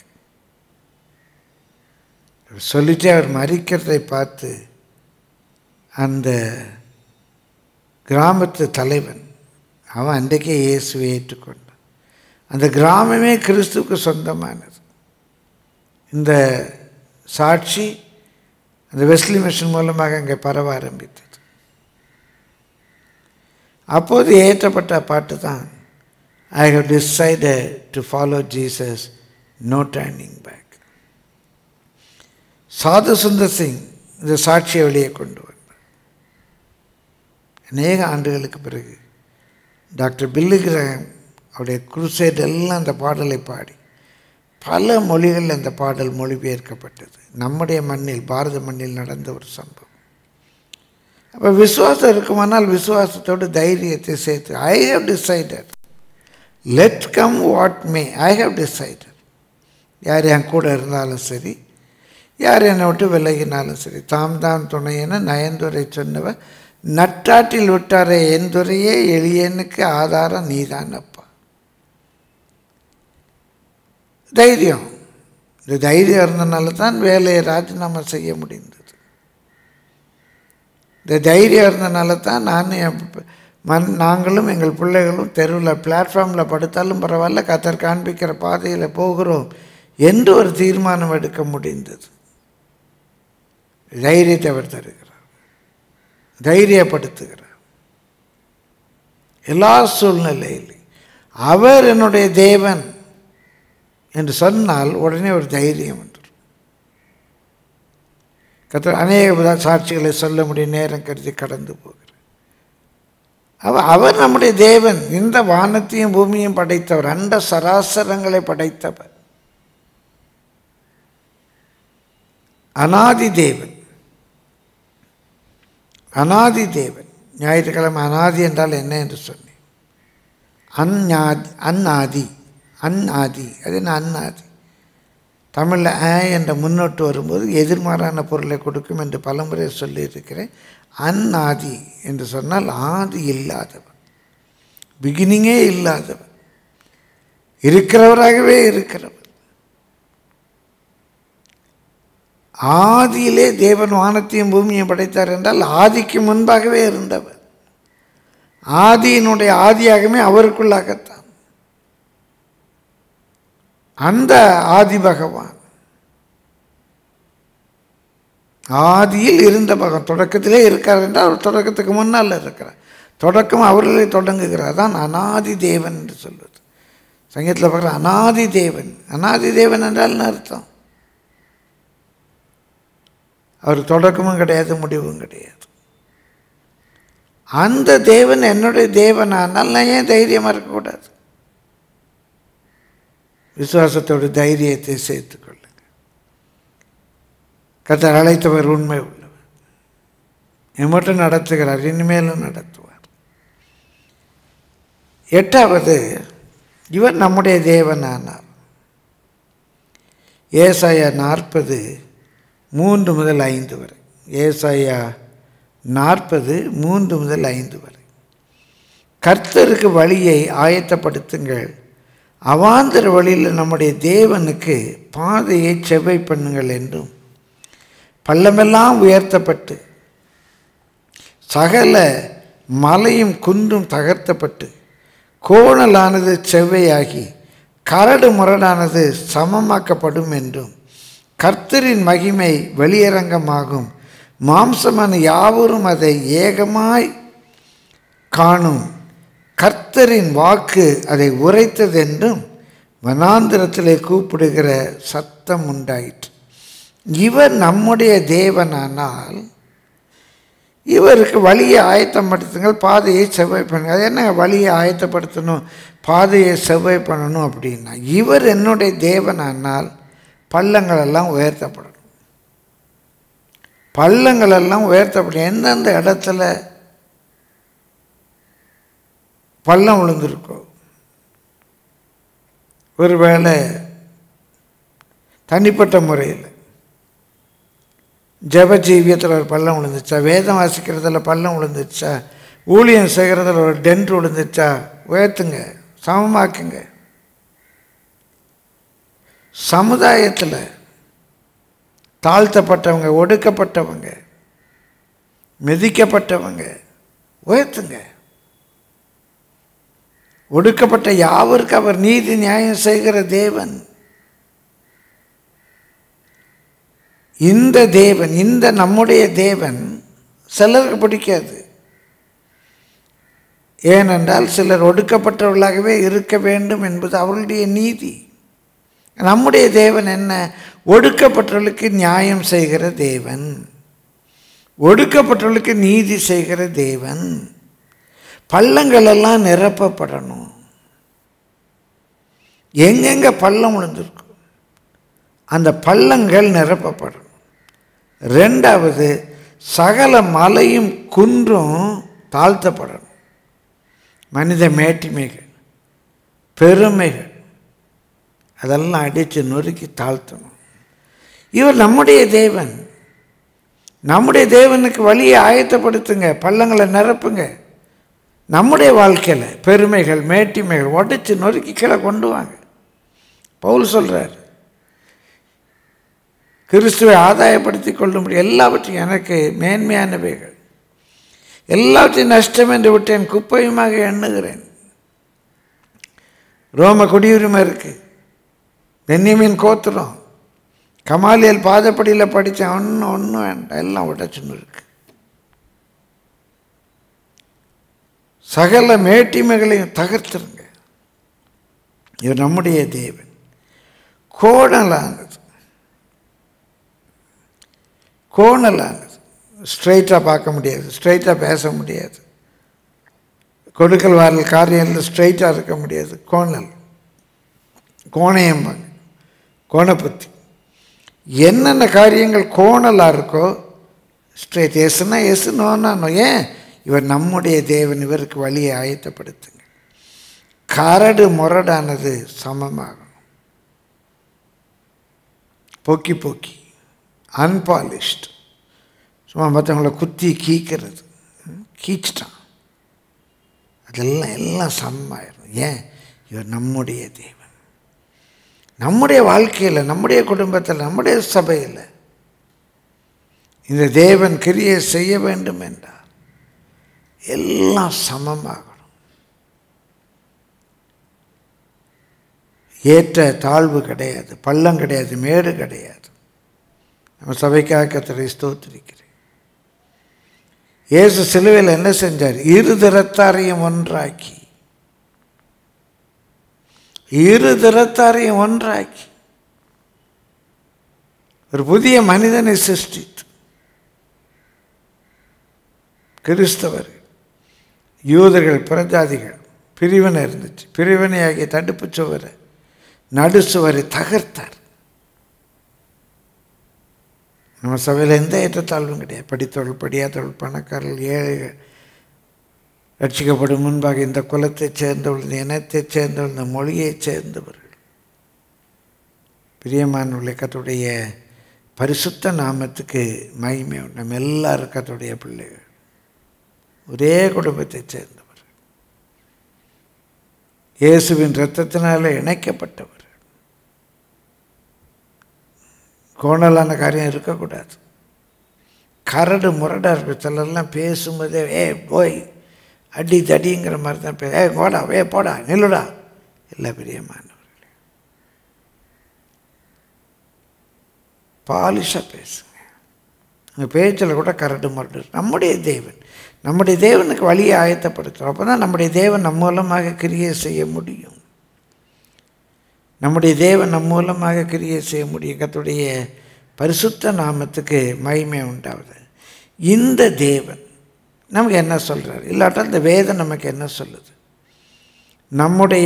சொல்லிட்டு அவர் மரிக்கிறதை பார்த்து அந்த கிராமத்து தலைவன் அவன் அன்றைக்கே இயேசுவை ஏற்றுக்கொண்டான். அந்த கிராமமே கிறிஸ்துவுக்கு சொந்தமானது. இந்த சாட்சி அந்த வெஸ்லி மிஷன் மூலமாக அங்கே பரவ ஆரம்பித்தது. அப்போது ஏற்றப்பட்ட பாட்டு தான் I have decided to follow Jesus, no turning back. Sadhu Sundar Singh இந்த சாட்சியை வெளியே கொண்டு வந்தார். அநேக ஆண்டுகளுக்கு பிறகு டாக்டர் பில்லி கிரஹாம் அவருடைய குருசேட் எல்லாம் அந்த பாடலை பாடி பல மொழிகளில் அந்த பாடல் மொழிபெயர்க்கப்பட்டது. நம்முடைய மண்ணில், பாரத மண்ணில் நடந்த ஒரு சம்பவம். அப்போ விசுவாசம் இருக்குமானால் விசுவாசத்தோடு தைரியத்தை சேர்த்து, I have decided, let come what may, I have decided. யார் என் கூட இருந்தாலும் சரி, யார் என்னை விட்டு விலகினாலும் சரி, தாம் தான் துணை என நயன்துரை சொன்னவர் நட்டாற்றில் விட்டாரே என் துறையே எளியனுக்கு ஆதாரம் நீதான் அப்பா. தைரியம். இந்த தைரியம் இருந்தனால தான் வேலையை ராஜினாமா செய்ய முடிந்தது. இந்த தைரியம் இருந்தனால தான் நான் என் மண் நாங்களும் எங்கள் பிள்ளைகளும் தெருவில் பிளாட்ஃபார்மில் படுத்தாலும் பரவாயில்ல, கர்த்தர் காண்பிக்கிற பாதையில் போகிறோம் என்று ஒரு தீர்மானம் எடுக்க முடிந்தது. தைரியத்தை அவர் தருகிறார், தைரியப்படுத்துகிறார் எல்லா சூழ்நிலையிலும். அவர் என்னுடைய தேவன் என்று சொன்னால் உடனே ஒரு தைரியம் வந்துடும். கர்த்தர் அநேக சாட்சிகளை சொல்ல முடியும், நேரம் கருதி கடந்து போகிறார். அவர் அவர் நம்முடைய தேவன், இந்த வானத்தையும் பூமியையும் படைத்தவர், அண்ட சராசரங்களை படைத்தவர், அநாதி தேவன். அநாதி தேவன். ஞாயிற்றுக்கிழமை அநாதி என்றால் என்ன என்று சொன்னேன். அந்நாதி, அந்நாதி, அந்நாதி. அது என்ன அந்நாதி? தமிழில் ஆ என்ற முன்னோட்டு வரும்போது எதிர்மாறான பொருளை கொடுக்கும் என்று பலமுறை சொல்லியிருக்கிறேன். அந்நாதி என்று சொன்னால் ஆதி இல்லாதவன், பிகினிங்கே இல்லாதவன், இருக்கிறவராகவே இருக்கிறவர். ஆதியிலே தேவன் வானத்தையும் பூமியையும் படைத்தார் என்றால் ஆதிக்கு முன்பாகவே இருந்தவர். ஆதியினுடைய ஆதியாகவே அவருக்குள்ளாகத்தான். அந்த ஆதி பகவான் ஆதியில் இருந்த பகவான் தொடக்கத்திலே இருக்கார் என்றால் அவர் தொடக்கத்துக்கு முன்னால் இருக்கிறார். தொடக்கம் அவர்களே தொடங்குகிறார். தான் அநாதி தேவன் என்று சொல்வது. சங்கீதத்தில் பார்க்குற அநாதி தேவன். அநாதி தேவன் என்றால் என்ன அர்த்தம்? அவர் தொடக்கமும் கிடையாது, முடிவும் கிடையாது. அந்த தேவன் என்னுடைய தேவனானால் நான் ஏன் தைரியமாக இருக்கக்கூடாது? விசுவாசத்தோடு தைரியத்தை சேர்த்து கொள்ளுங்க. கர்த்தர் அழைத்தவர் உண்மை உள்ளவர், எம்மட்டும் நடத்துகிறார், இனிமேலும் நடத்துவார். எட்டாவது, இவர் நம்முடைய தேவனானார். ஏசாயா நாற்பது மூன்று முதல் ஐந்து வரை. ஏசாயா நாற்பது மூன்று முதல் ஐந்து வரை. கர்த்தருக்கு வழியை ஆயத்தப்படுத்துங்கள், அவாந்தர வழியில் நம்முடைய தேவனுக்கு பாதையை செவ்வை பண்ணுங்கள் என்றும், பள்ளமெல்லாம் உயர்த்தப்பட்டு சகல மலையும் குன்றும் தகர்த்தப்பட்டு கோணலானது செவ்வையாகி கரடு முரடானது சமமாக்கப்படும் என்றும், கர்த்தரின் மகிமை வெளியரங்கமாகும், மாம்சமான யாவரும் அதை ஏகமாய் காணும், கர்த்தரின் வாக்கு அதை உரைத்ததென்றும் வனாந்திரத்திலே கூப்பிடுகிற சத்தம் உண்டாயிற்று. இவர் நம்முடைய தேவனானால் இவருக்கு வழியை ஆயத்தப்படுத்துங்கள், பாதையை செவ்வாய் பண்ணுங்கள். அது என்ன வழியை ஆயத்தப்படுத்தணும், பாதையை செவ்வாய் பண்ணணும் அப்படின்னா, இவர் என்னுடைய தேவனானால் பள்ளங்களெல்லாம் உயர்த்தப்படணும். பள்ளங்களெல்லாம் உயர்த்தப்படும். எந்தெந்த இடத்துல பள்ளம் விழுந்திருக்கோ, ஒருவேளை தனிப்பட்ட முறையில் ஜெப ஜீவியத்தில் ஒரு பள்ளம் விழுந்துச்சா, வேதம் வாசிக்கிறதுல பள்ளம் விழுந்துச்சா, ஊழியம் செய்கிறதுல ஒரு டென்ட் விழுந்துச்சா, உயர்த்துங்க, சமமாக்குங்க. சமுதாயத்தில் தாழ்த்தப்பட்டவங்க, ஒடுக்கப்பட்டவங்க, மிதிக்கப்பட்டவங்க உயர்த்துங்க. ஒடுக்கப்பட்ட யாவருக்கு அவர் நீதி நியாயம் செய்கிற தேவன். இந்த தேவன், இந்த நம்முடைய தேவன் சிலருக்கு பிடிக்காது. ஏனென்றால் சிலர் ஒடுக்கப்பட்டவர்களாகவே இருக்க வேண்டும் என்பது அவர்களுடைய நீதி. நம்முடைய தேவன் என்ன? ஒடுக்கப்பட்டவர்களுக்கு நியாயம் செய்கிற தேவன், ஒடுக்கப்பட்டவர்களுக்கு நீதி செய்கிற தேவன். பள்ளங்கள் எல்லாம் நிரப்பப்படணும். எங்கெங்க பள்ளம் விழுந்திருக்கும் அந்த பள்ளங்கள் நிரப்பப்படணும். ரெண்டாவது, சகல மலையும் குன்றும் தாழ்த்தப்படணும். மனித மேட்டிமைகள், பெருமைகள் அதெல்லாம் அடித்து நொறுக்கி தாழ்த்தணும். இவர் நம்முடைய தேவன். நம்முடைய தேவனுக்கு வழியை ஆயத்தப்படுத்துங்க, பள்ளங்களை நிரப்புங்க. நம்முடைய வாழ்க்கையில் பெருமைகள், மேட்டிமைகள் உடைச்சு நொறுக்கி கீழே கொண்டு வாங்க. பவுல் சொல்கிறார், கிறிஸ்துவை ஆதாயப்படுத்தி கொள்ளும்படி எல்லாவற்றையும் எனக்கு மேன்மையானவைகள் எல்லாவற்றையும் நஷ்டம் என்று விட்டேன், குப்பையுமாக எண்ணுகிறேன். ரோம குடியுரிமை இருக்குது, பென்யமீன் கோத்திரம், கமாலியல் பாதப்படியில் படித்தேன், ஒன்றும் ஒன்றும் வேண்டாம், எல்லாம் உடைச்சுன்னு இருக்கு. சகல மேட்டிமைகளையும் தகர்த்துருங்க. இவர் நம்முடைய தேவன். கோணலானது, கோணலானது, ஸ்ட்ரைட்டாக பார்க்க முடியாது, ஸ்ட்ரைட்டாக பேச முடியாது, கொடுக்கல் வாரல் காரியங்கள் ஸ்ட்ரைட்டாக இருக்க முடியாது. கோணல், கோணையம்பாங்க, கோணப்புத்தி. என்னென்ன காரியங்கள் கோணலாக இருக்கோ ஸ்ட்ரைட். எஸ்னா எஸ், நோனா நோ. ஏன்? இவர் நம்முடைய தேவன், இவருக்கு வழியை ஆயத்தப்படுத்துங்க. கரடு முரடானது சமமாகணும். பொக்கி பொக்கி அன்பாலிஷ்டு, சும்மா மற்றவங்களை குத்தி கீக்கிறது, கீச்சிட்டான், அதெல்லாம் எல்லாம் சமமாயிடும். ஏன்? இவர் நம்முடைய தேவன். நம்முடைய வாழ்க்கையில், நம்முடைய குடும்பத்தில், நம்முடைய சபையில் இந்த தேவன் கிரியை செய்ய வேண்டும் என்றால் எல்லாம் சமமாகணும். ஏற்ற தாழ்வு கிடையாது, பள்ளம் கிடையாது, மேடு கிடையாது. நம்ம சபைக்காக கர்த்தரை ஸ்தோத்திரிக்கிறேன். இயேசு சிலுவையில் என்ன செஞ்சார்? இரு திறத்தாரையும் ஒன்றாக்கி, இரு திறத்தாரையும் ஒன்றாக்கி ஒரு புதிய மனிதனை சிருஷ்டித்து, கிறிஸ்தவர்கள், யூதர்கள், பிரஜாதிகள் பிரிவினை இருந்துச்சு. பிரிவினையாகிய தடுப்பு சுவரை, நடுச்சுவரை தகர்த்தார். நம்ம சபையில் எந்த ஏற்றத்தாழ்வும் கிடையாது. படித்தவர்கள், படியாதவர்கள், பணக்காரர்கள், ஏழைகள், ரட்சிக்கப்படும் முன்பாக இந்த குலத்தைச் சேர்ந்தவர்கள், இந்த இனத்தைச் சேர்ந்தவர்கள், இந்த மொழியைச் சேர்ந்தவர்கள், பிரியமானவர்களே, கர்த்தருடைய பரிசுத்த நாமத்துக்கு மகிமை. நம்ம எல்லாரும் கர்த்தருடைய பிள்ளைகள், ஒரே குடும்பத்தைச் சேர்ந்தவர், இயேசுவின் இரத்தத்தினால இணைக்கப்பட்டவர். கோணலான காரியம் இருக்கக்கூடாது. கரடு முரடாக இருக்க சிலர்லாம் பேசும்போதே ஏ போய் அடி தடிங்கிற மாதிரி தான் பே ஏ போடா, ஏ போடா, நில்லுடா. இல்லை பிரியமானவர்களே, பாலிஷாக பேசுங்க. உங்கள் பேச்சில் கூட கரடு முரடு. நம்முடைய தேவன், நம்முடைய தேவனுக்கு வழியை ஆயத்தப்படுத்துகிறோம். அப்போ தான் நம்முடைய தேவன் நம் மூலமாக கிரியை செய்ய முடியும். நம்முடைய தேவன் நம் மூலமாக கிரியை செய்ய முடியும். கர்த்தருடைய பரிசுத்த நாமத்துக்கு மகிமை உண்டாகுது. இந்த தேவன் நமக்கு என்ன சொல்கிறார்? இல்லாட்டால் இந்த வேதம் நமக்கு என்ன சொல்லுது? நம்முடைய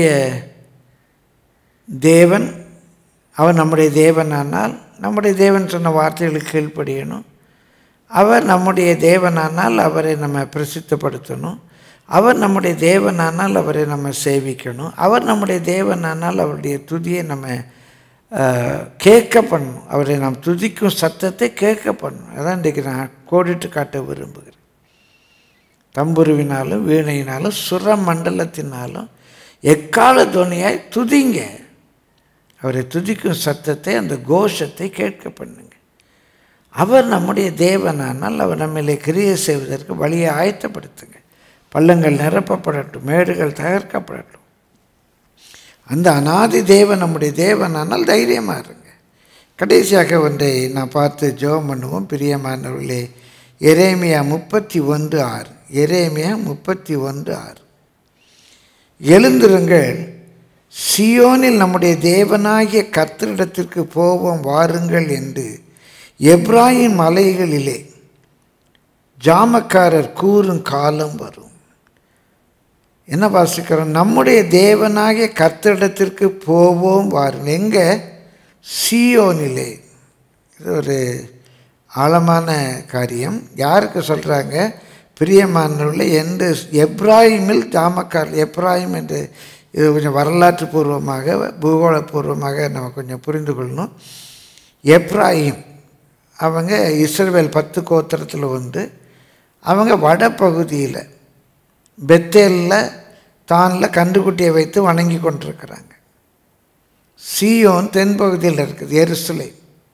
தேவன், அவர் நம்முடைய தேவனானால் நம்முடைய தேவன் சொன்ன வார்த்தைகளுக்கு கீழ்ப்படியணும். அவர் நம்முடைய தேவனானால் அவரை நம்ம பிரசித்தப்படுத்தணும். அவர் நம்முடைய தேவனானால் அவரை நம்ம சேவிக்கணும். அவர் நம்முடைய தேவனானால் அவருடைய துதியை நம்ம கேட்க பண்ணணும். அவரை நாம் துதிக்கும் சத்தத்தை கேட்க பண்ணணும். அதான் இன்றைக்கு நான் கோடிட்டு காட்ட விரும்புகிறேன். தம்புருவினாலும் வீணையினாலும் சுர மண்டலத்தினாலும் எக்கால துணியாய் துதிங்க. அவரை துதிக்கும் சத்தத்தை, அந்த கோஷத்தை கேட்க பண்ணுங்க. அவர் நம்முடைய தேவனானால் அவர் நம்மளை கிரியை செய்வதற்கு வழியை ஆயத்தப்படுத்துங்க. பள்ளங்கள் நிரப்பப்படட்டும், மேடுகள் தகர்க்கப்படட்டும். அந்த அநாதி தேவன் நம்முடைய தேவனானால் தைரியமாக இருங்க. கடைசியாக ஒன்றை நான் பார்த்து ஜெபம் பண்ணுவோம். பிரியமானவர்களே, எரேமியா முப்பத்தி ஒன்று ஆறு எரேமியா முப்பத்தி ஒன்று ஆறு எழுந்திருங்கள், சியோனில் நம்முடைய தேவனாகிய கர்த்தரிடத்திற்கு போவோம் வாருங்கள் என்று எப்ராயிம் மலைகளிலே ஜாமக்காரர் கூறும் காலம் வரும். என்ன வாசிக்கிறோம்? நம்முடைய தேவனாகிய கர்த்தரிடத்திற்கு போவோம் வாருங்கள். எங்கே? சியோனிலே. இது ஒரு ஆழமான காரியம். யாருக்கு சொல்கிறாங்க? பிரியமானவர்களே, என்று எப்ராயிமில் ஜாமக்கார். எப்ராயிம் என்று இது கொஞ்சம் வரலாற்று பூர்வமாக பூகோளபூர்வமாக நம்ம கொஞ்சம் புரிந்து கொள்ளணும். எப்ராயிம் அவங்க இஸ்ரவேல் பத்து கோத்திரத்தில் வந்து அவங்க வடபகுதியில் பெத்தேலில் தானில் கன்றுக்குட்டியை வைத்து வணங்கி கொண்டிருக்கிறாங்க. சீயோன் தென்பகுதியில் இருக்குது, எருசலேம்.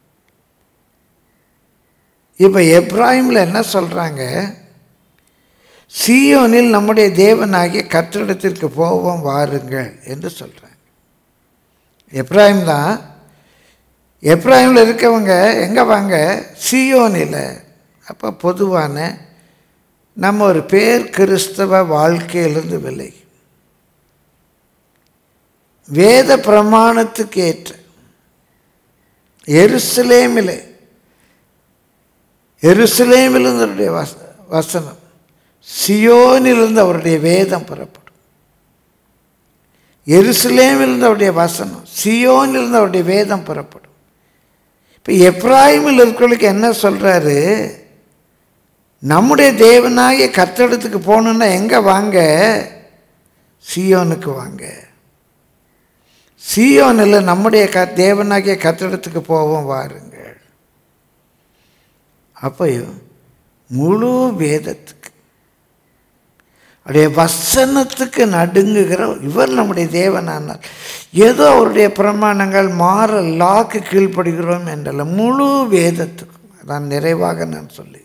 இப்போ எப்ராயிமில் என்ன சொல்கிறாங்க? சீயோனில் நம்முடைய தேவனாகிய கர்த்தரிடத்திற்கு போவோம் வாருங்கள் என்று சொல்கிறாங்க. எப்ராயிம் தான். எப்ராயிமில் இருக்கவங்க எங்கே வாங்க? சீயோனில். அப்போ பொதுவான நம்ம ஒரு பேர் கிறிஸ்தவ வாழ்க்கையிலிருந்து விலகி வேத பிரமாணத்துக்கு ஏற்ற எருசலேமிலே எருசலேமிலிருந்து அவருடைய வச வசனம் சியோனிலிருந்து அவருடைய வேதம் புறப்படும். எருசலேமிலிருந்து அவருடைய வசனம், சியோனிலிருந்து அவருடைய வேதம் புறப்படும். இப்போ எப்ராயிமில் இருக்கிறவங்களுக்கு என்ன சொல்கிறாரு? நம்முடைய தேவனாகிய கர்த்தரிடத்துக்கு போகணுன்னா எங்கே வாங்க? சியோனுக்கு வாங்க. சியோனில் நம்முடைய க தேவனாகிய கர்த்தரிடத்துக்கு போவோம் வாருங்கள். அப்போ முழு வேதத்துக்கு அவருடைய வசனத்துக்கு நடுங்குகிற இவர் நம்முடைய தேவனானால் ஏதோ அவருடைய பிரமாணங்கள் மாற லாக்கு கீழ்ப்படுகிறோம் என்றல்ல, முழு வேதத்துக்கும். அதான் நிறைவாக நான் சொல்லுகிறேன்.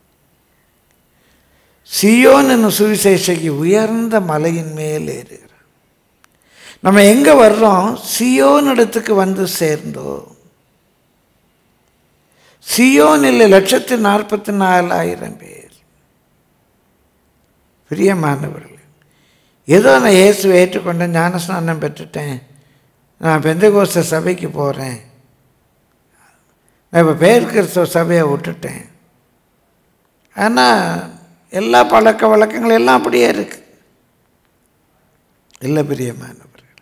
சியோன் என்னும் சுவிசேஷகி உயர்ந்த மலையின் மேல் ஏறுகிறார். நம்ம எங்கே வர்றோம்? சியோன் இடத்துக்கு வந்து சேர்ந்தோம். சியோனில் லட்சத்தி நாற்பத்தி நாலாயிரம் பேர். பிரியமானவர்கள், ஏதோ நான் இயேசுவை ஏற்றுக்கொண்டேன், ஞானஸ்நானம் பெற்றுட்டேன், நான் பெந்தகோஸ்த சபைக்கு போகிறேன், நான் இப்போ பேர் கிறிஸ்தவ சபையை விட்டுட்டேன், ஆனால் எல்லா பழக்க வழக்கங்கள் எல்லாம் அப்படியே இருக்கு. இல்லை பிரியமானவர்கள்,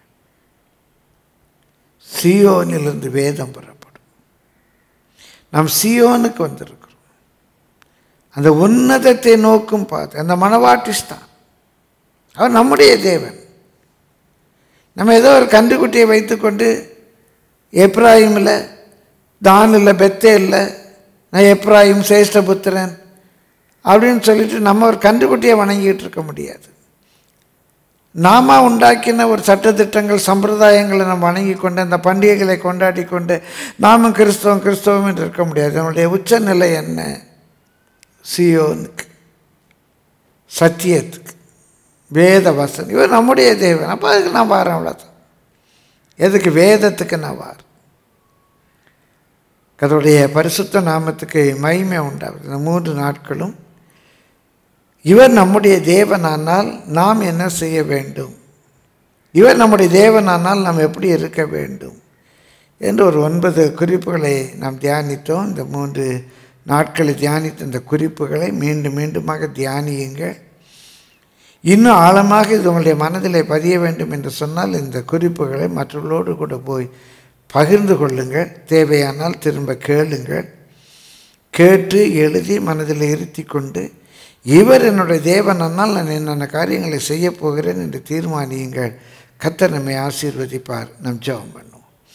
சியோனிலிருந்து வேதம் பெறப்படும். நாம் சியோனுக்கு வந்திருக்கிறோம். அந்த உன்னதத்தை நோக்கும் பார்த்து அந்த மணவாட்டிஸ்தான் அவர் நம்முடைய தேவன். நம்ம ஏதோ ஒரு கன்றுக்குட்டியை வைத்துக்கொண்டு எப்ராயிமில் தானில் பெத்தேலில் நான் எப்ராயிம் சேஷ்டபுத்திரன் அப்படின்னு சொல்லிட்டு நம்ம ஒரு கன்றுக்குட்டியை வணங்கிட்டு இருக்க முடியாது. நாம உண்டாக்கின ஒரு சட்டத்திட்டங்கள் சம்பிரதாயங்களை நம்ம வணங்கி கொண்டு அந்த பண்டிகைகளை கொண்டாடி கொண்டு நாமும் கிறிஸ்தவம் கிறிஸ்தவம் என்று இருக்க முடியாது. நம்மளுடைய உச்சநிலை என்ன? சியோனுக்கு, சத்தியத்துக்கு, வேத வசனம். இவர் நம்முடைய தேவன். அப்போ அதுக்கு நான் வாரேன். அவ்வளோதான். எதுக்கு? வேதத்துக்கு நான் வாரேன். கர்த்தருடைய பரிசுத்த நாமத்துக்கு மகிமை உண்டாகுது. இந்த மூன்று நாட்களும் இவர் நம்முடைய தேவனானால் நாம் என்ன செய்ய வேண்டும், இவர் நம்முடைய தேவனானால் நாம் எப்படி இருக்க வேண்டும் என்று ஒரு ஒன்பது குறிப்புகளை நாம் தியானித்தோம். இந்த மூன்று நாட்களை தியானித்த இந்த குறிப்புகளை மீண்டும் மீண்டுமாக தியானியுங்கள். இன்னும் ஆழமாக இது உங்களுடைய மனதிலே பதிய வேண்டும் என்று சொன்னால் இந்த குறிப்புகளை மற்றவர்களோடு கூட போய் பகிர்ந்து கொள்ளுங்கள். தேவையானால் திரும்ப கேளுங்கள். கேட்டு எழுதி மனதில் இருத்தி கொண்டு இவர் என்னுடைய தேவனால் நான் என்னென்ன காரியங்களை செய்ய போகிறேன் என்று தீர்மானியுங்கள். கர்த்தர் நம்மை ஆசீர்வதிப்பார். நம் ஜெபம் பண்ணுவோம்.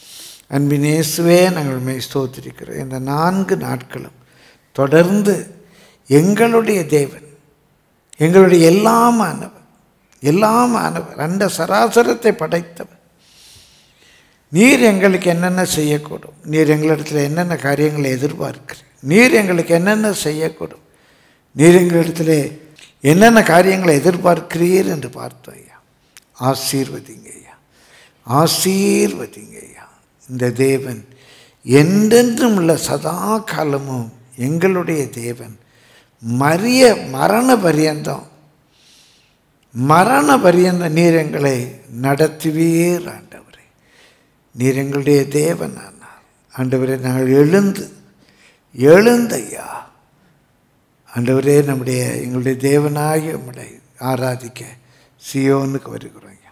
அன்பின் இயேசுவே நாங்கள் உம்மை ஸ்தோத்திரிக்கிறோம். இந்த நான்கு நாட்களும் தொடர்ந்து எங்களுடைய தேவன், எங்களுடைய எல்லாமானவர், எல்லாமானவர், அந்த சராசரத்தை படைத்தவர், நீர் எங்களுக்கு என்னென்ன செய்யக்கூடும், நீர் எங்களிடத்தில் என்னென்ன காரியங்களை எதிர்பார்க்கிறீர், நீர் எங்களுக்கு என்னென்ன செய்யக்கூடும், நீர் எங்களிடத்தில் என்னென்ன காரியங்களை எதிர்பார்க்கிறீர் என்று பார்த்தோம் ஐயா. ஆசீர்வதிங்க ஐயா, ஆசீர்வதிங்க ஐயா. இந்த தேவன் என்றென்றும் உள்ள சதா காலமும் எங்களுடைய தேவன். மரிய மரண பரியந்தம் மரண பரியந்தம் நீர் எங்களை நடத்துவீர் ஆண்டவரே. நீர் எங்களுடைய தேவன் ஆனார் ஆண்டவரே. நாங்கள் எழுந்து எழுந்தையா ஆண்டவரே, நம்முடைய எங்களுடைய தேவனாகி உம்முடைய ஆராதிக்க சியோனுக்கு வருகிறோம் ஐயா.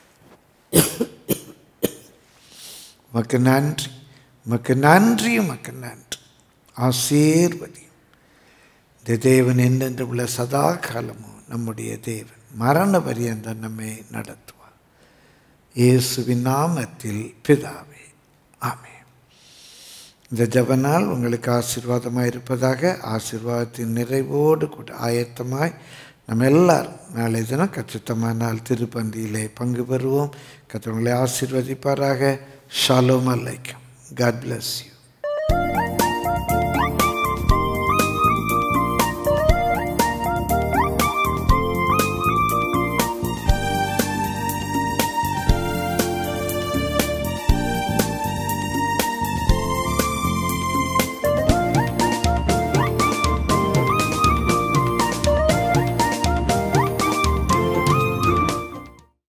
உமக்கு நன்றி, உமக்கு நன்றி, உமக்கு நன்றி. ஆசீர்வதியும் இந்த தேவன் என்றென்று உள்ள சதா காலமும் நம்முடைய தேவன் மரண பரியந்தம் நம்மை நடத்துவார். இயேசுவின் நாமத்தில் பிதாவே, ஆமென். இந்த ஜெபநாள் உங்களுக்கு ஆசீர்வாதமாக இருப்பதாக. ஆசீர்வாதத்தின் நிறைவோடு கூட ஆயத்தமாய் நம்ம எல்லாரும் நாளை தினம் கச்சித்தமானால் திருப்பந்தியிலே பங்கு பெறுவோம். கர்த்தர் உங்களை ஆசீர்வதிப்பாராக. ஷாலோம் அலைக்கும். God bless you.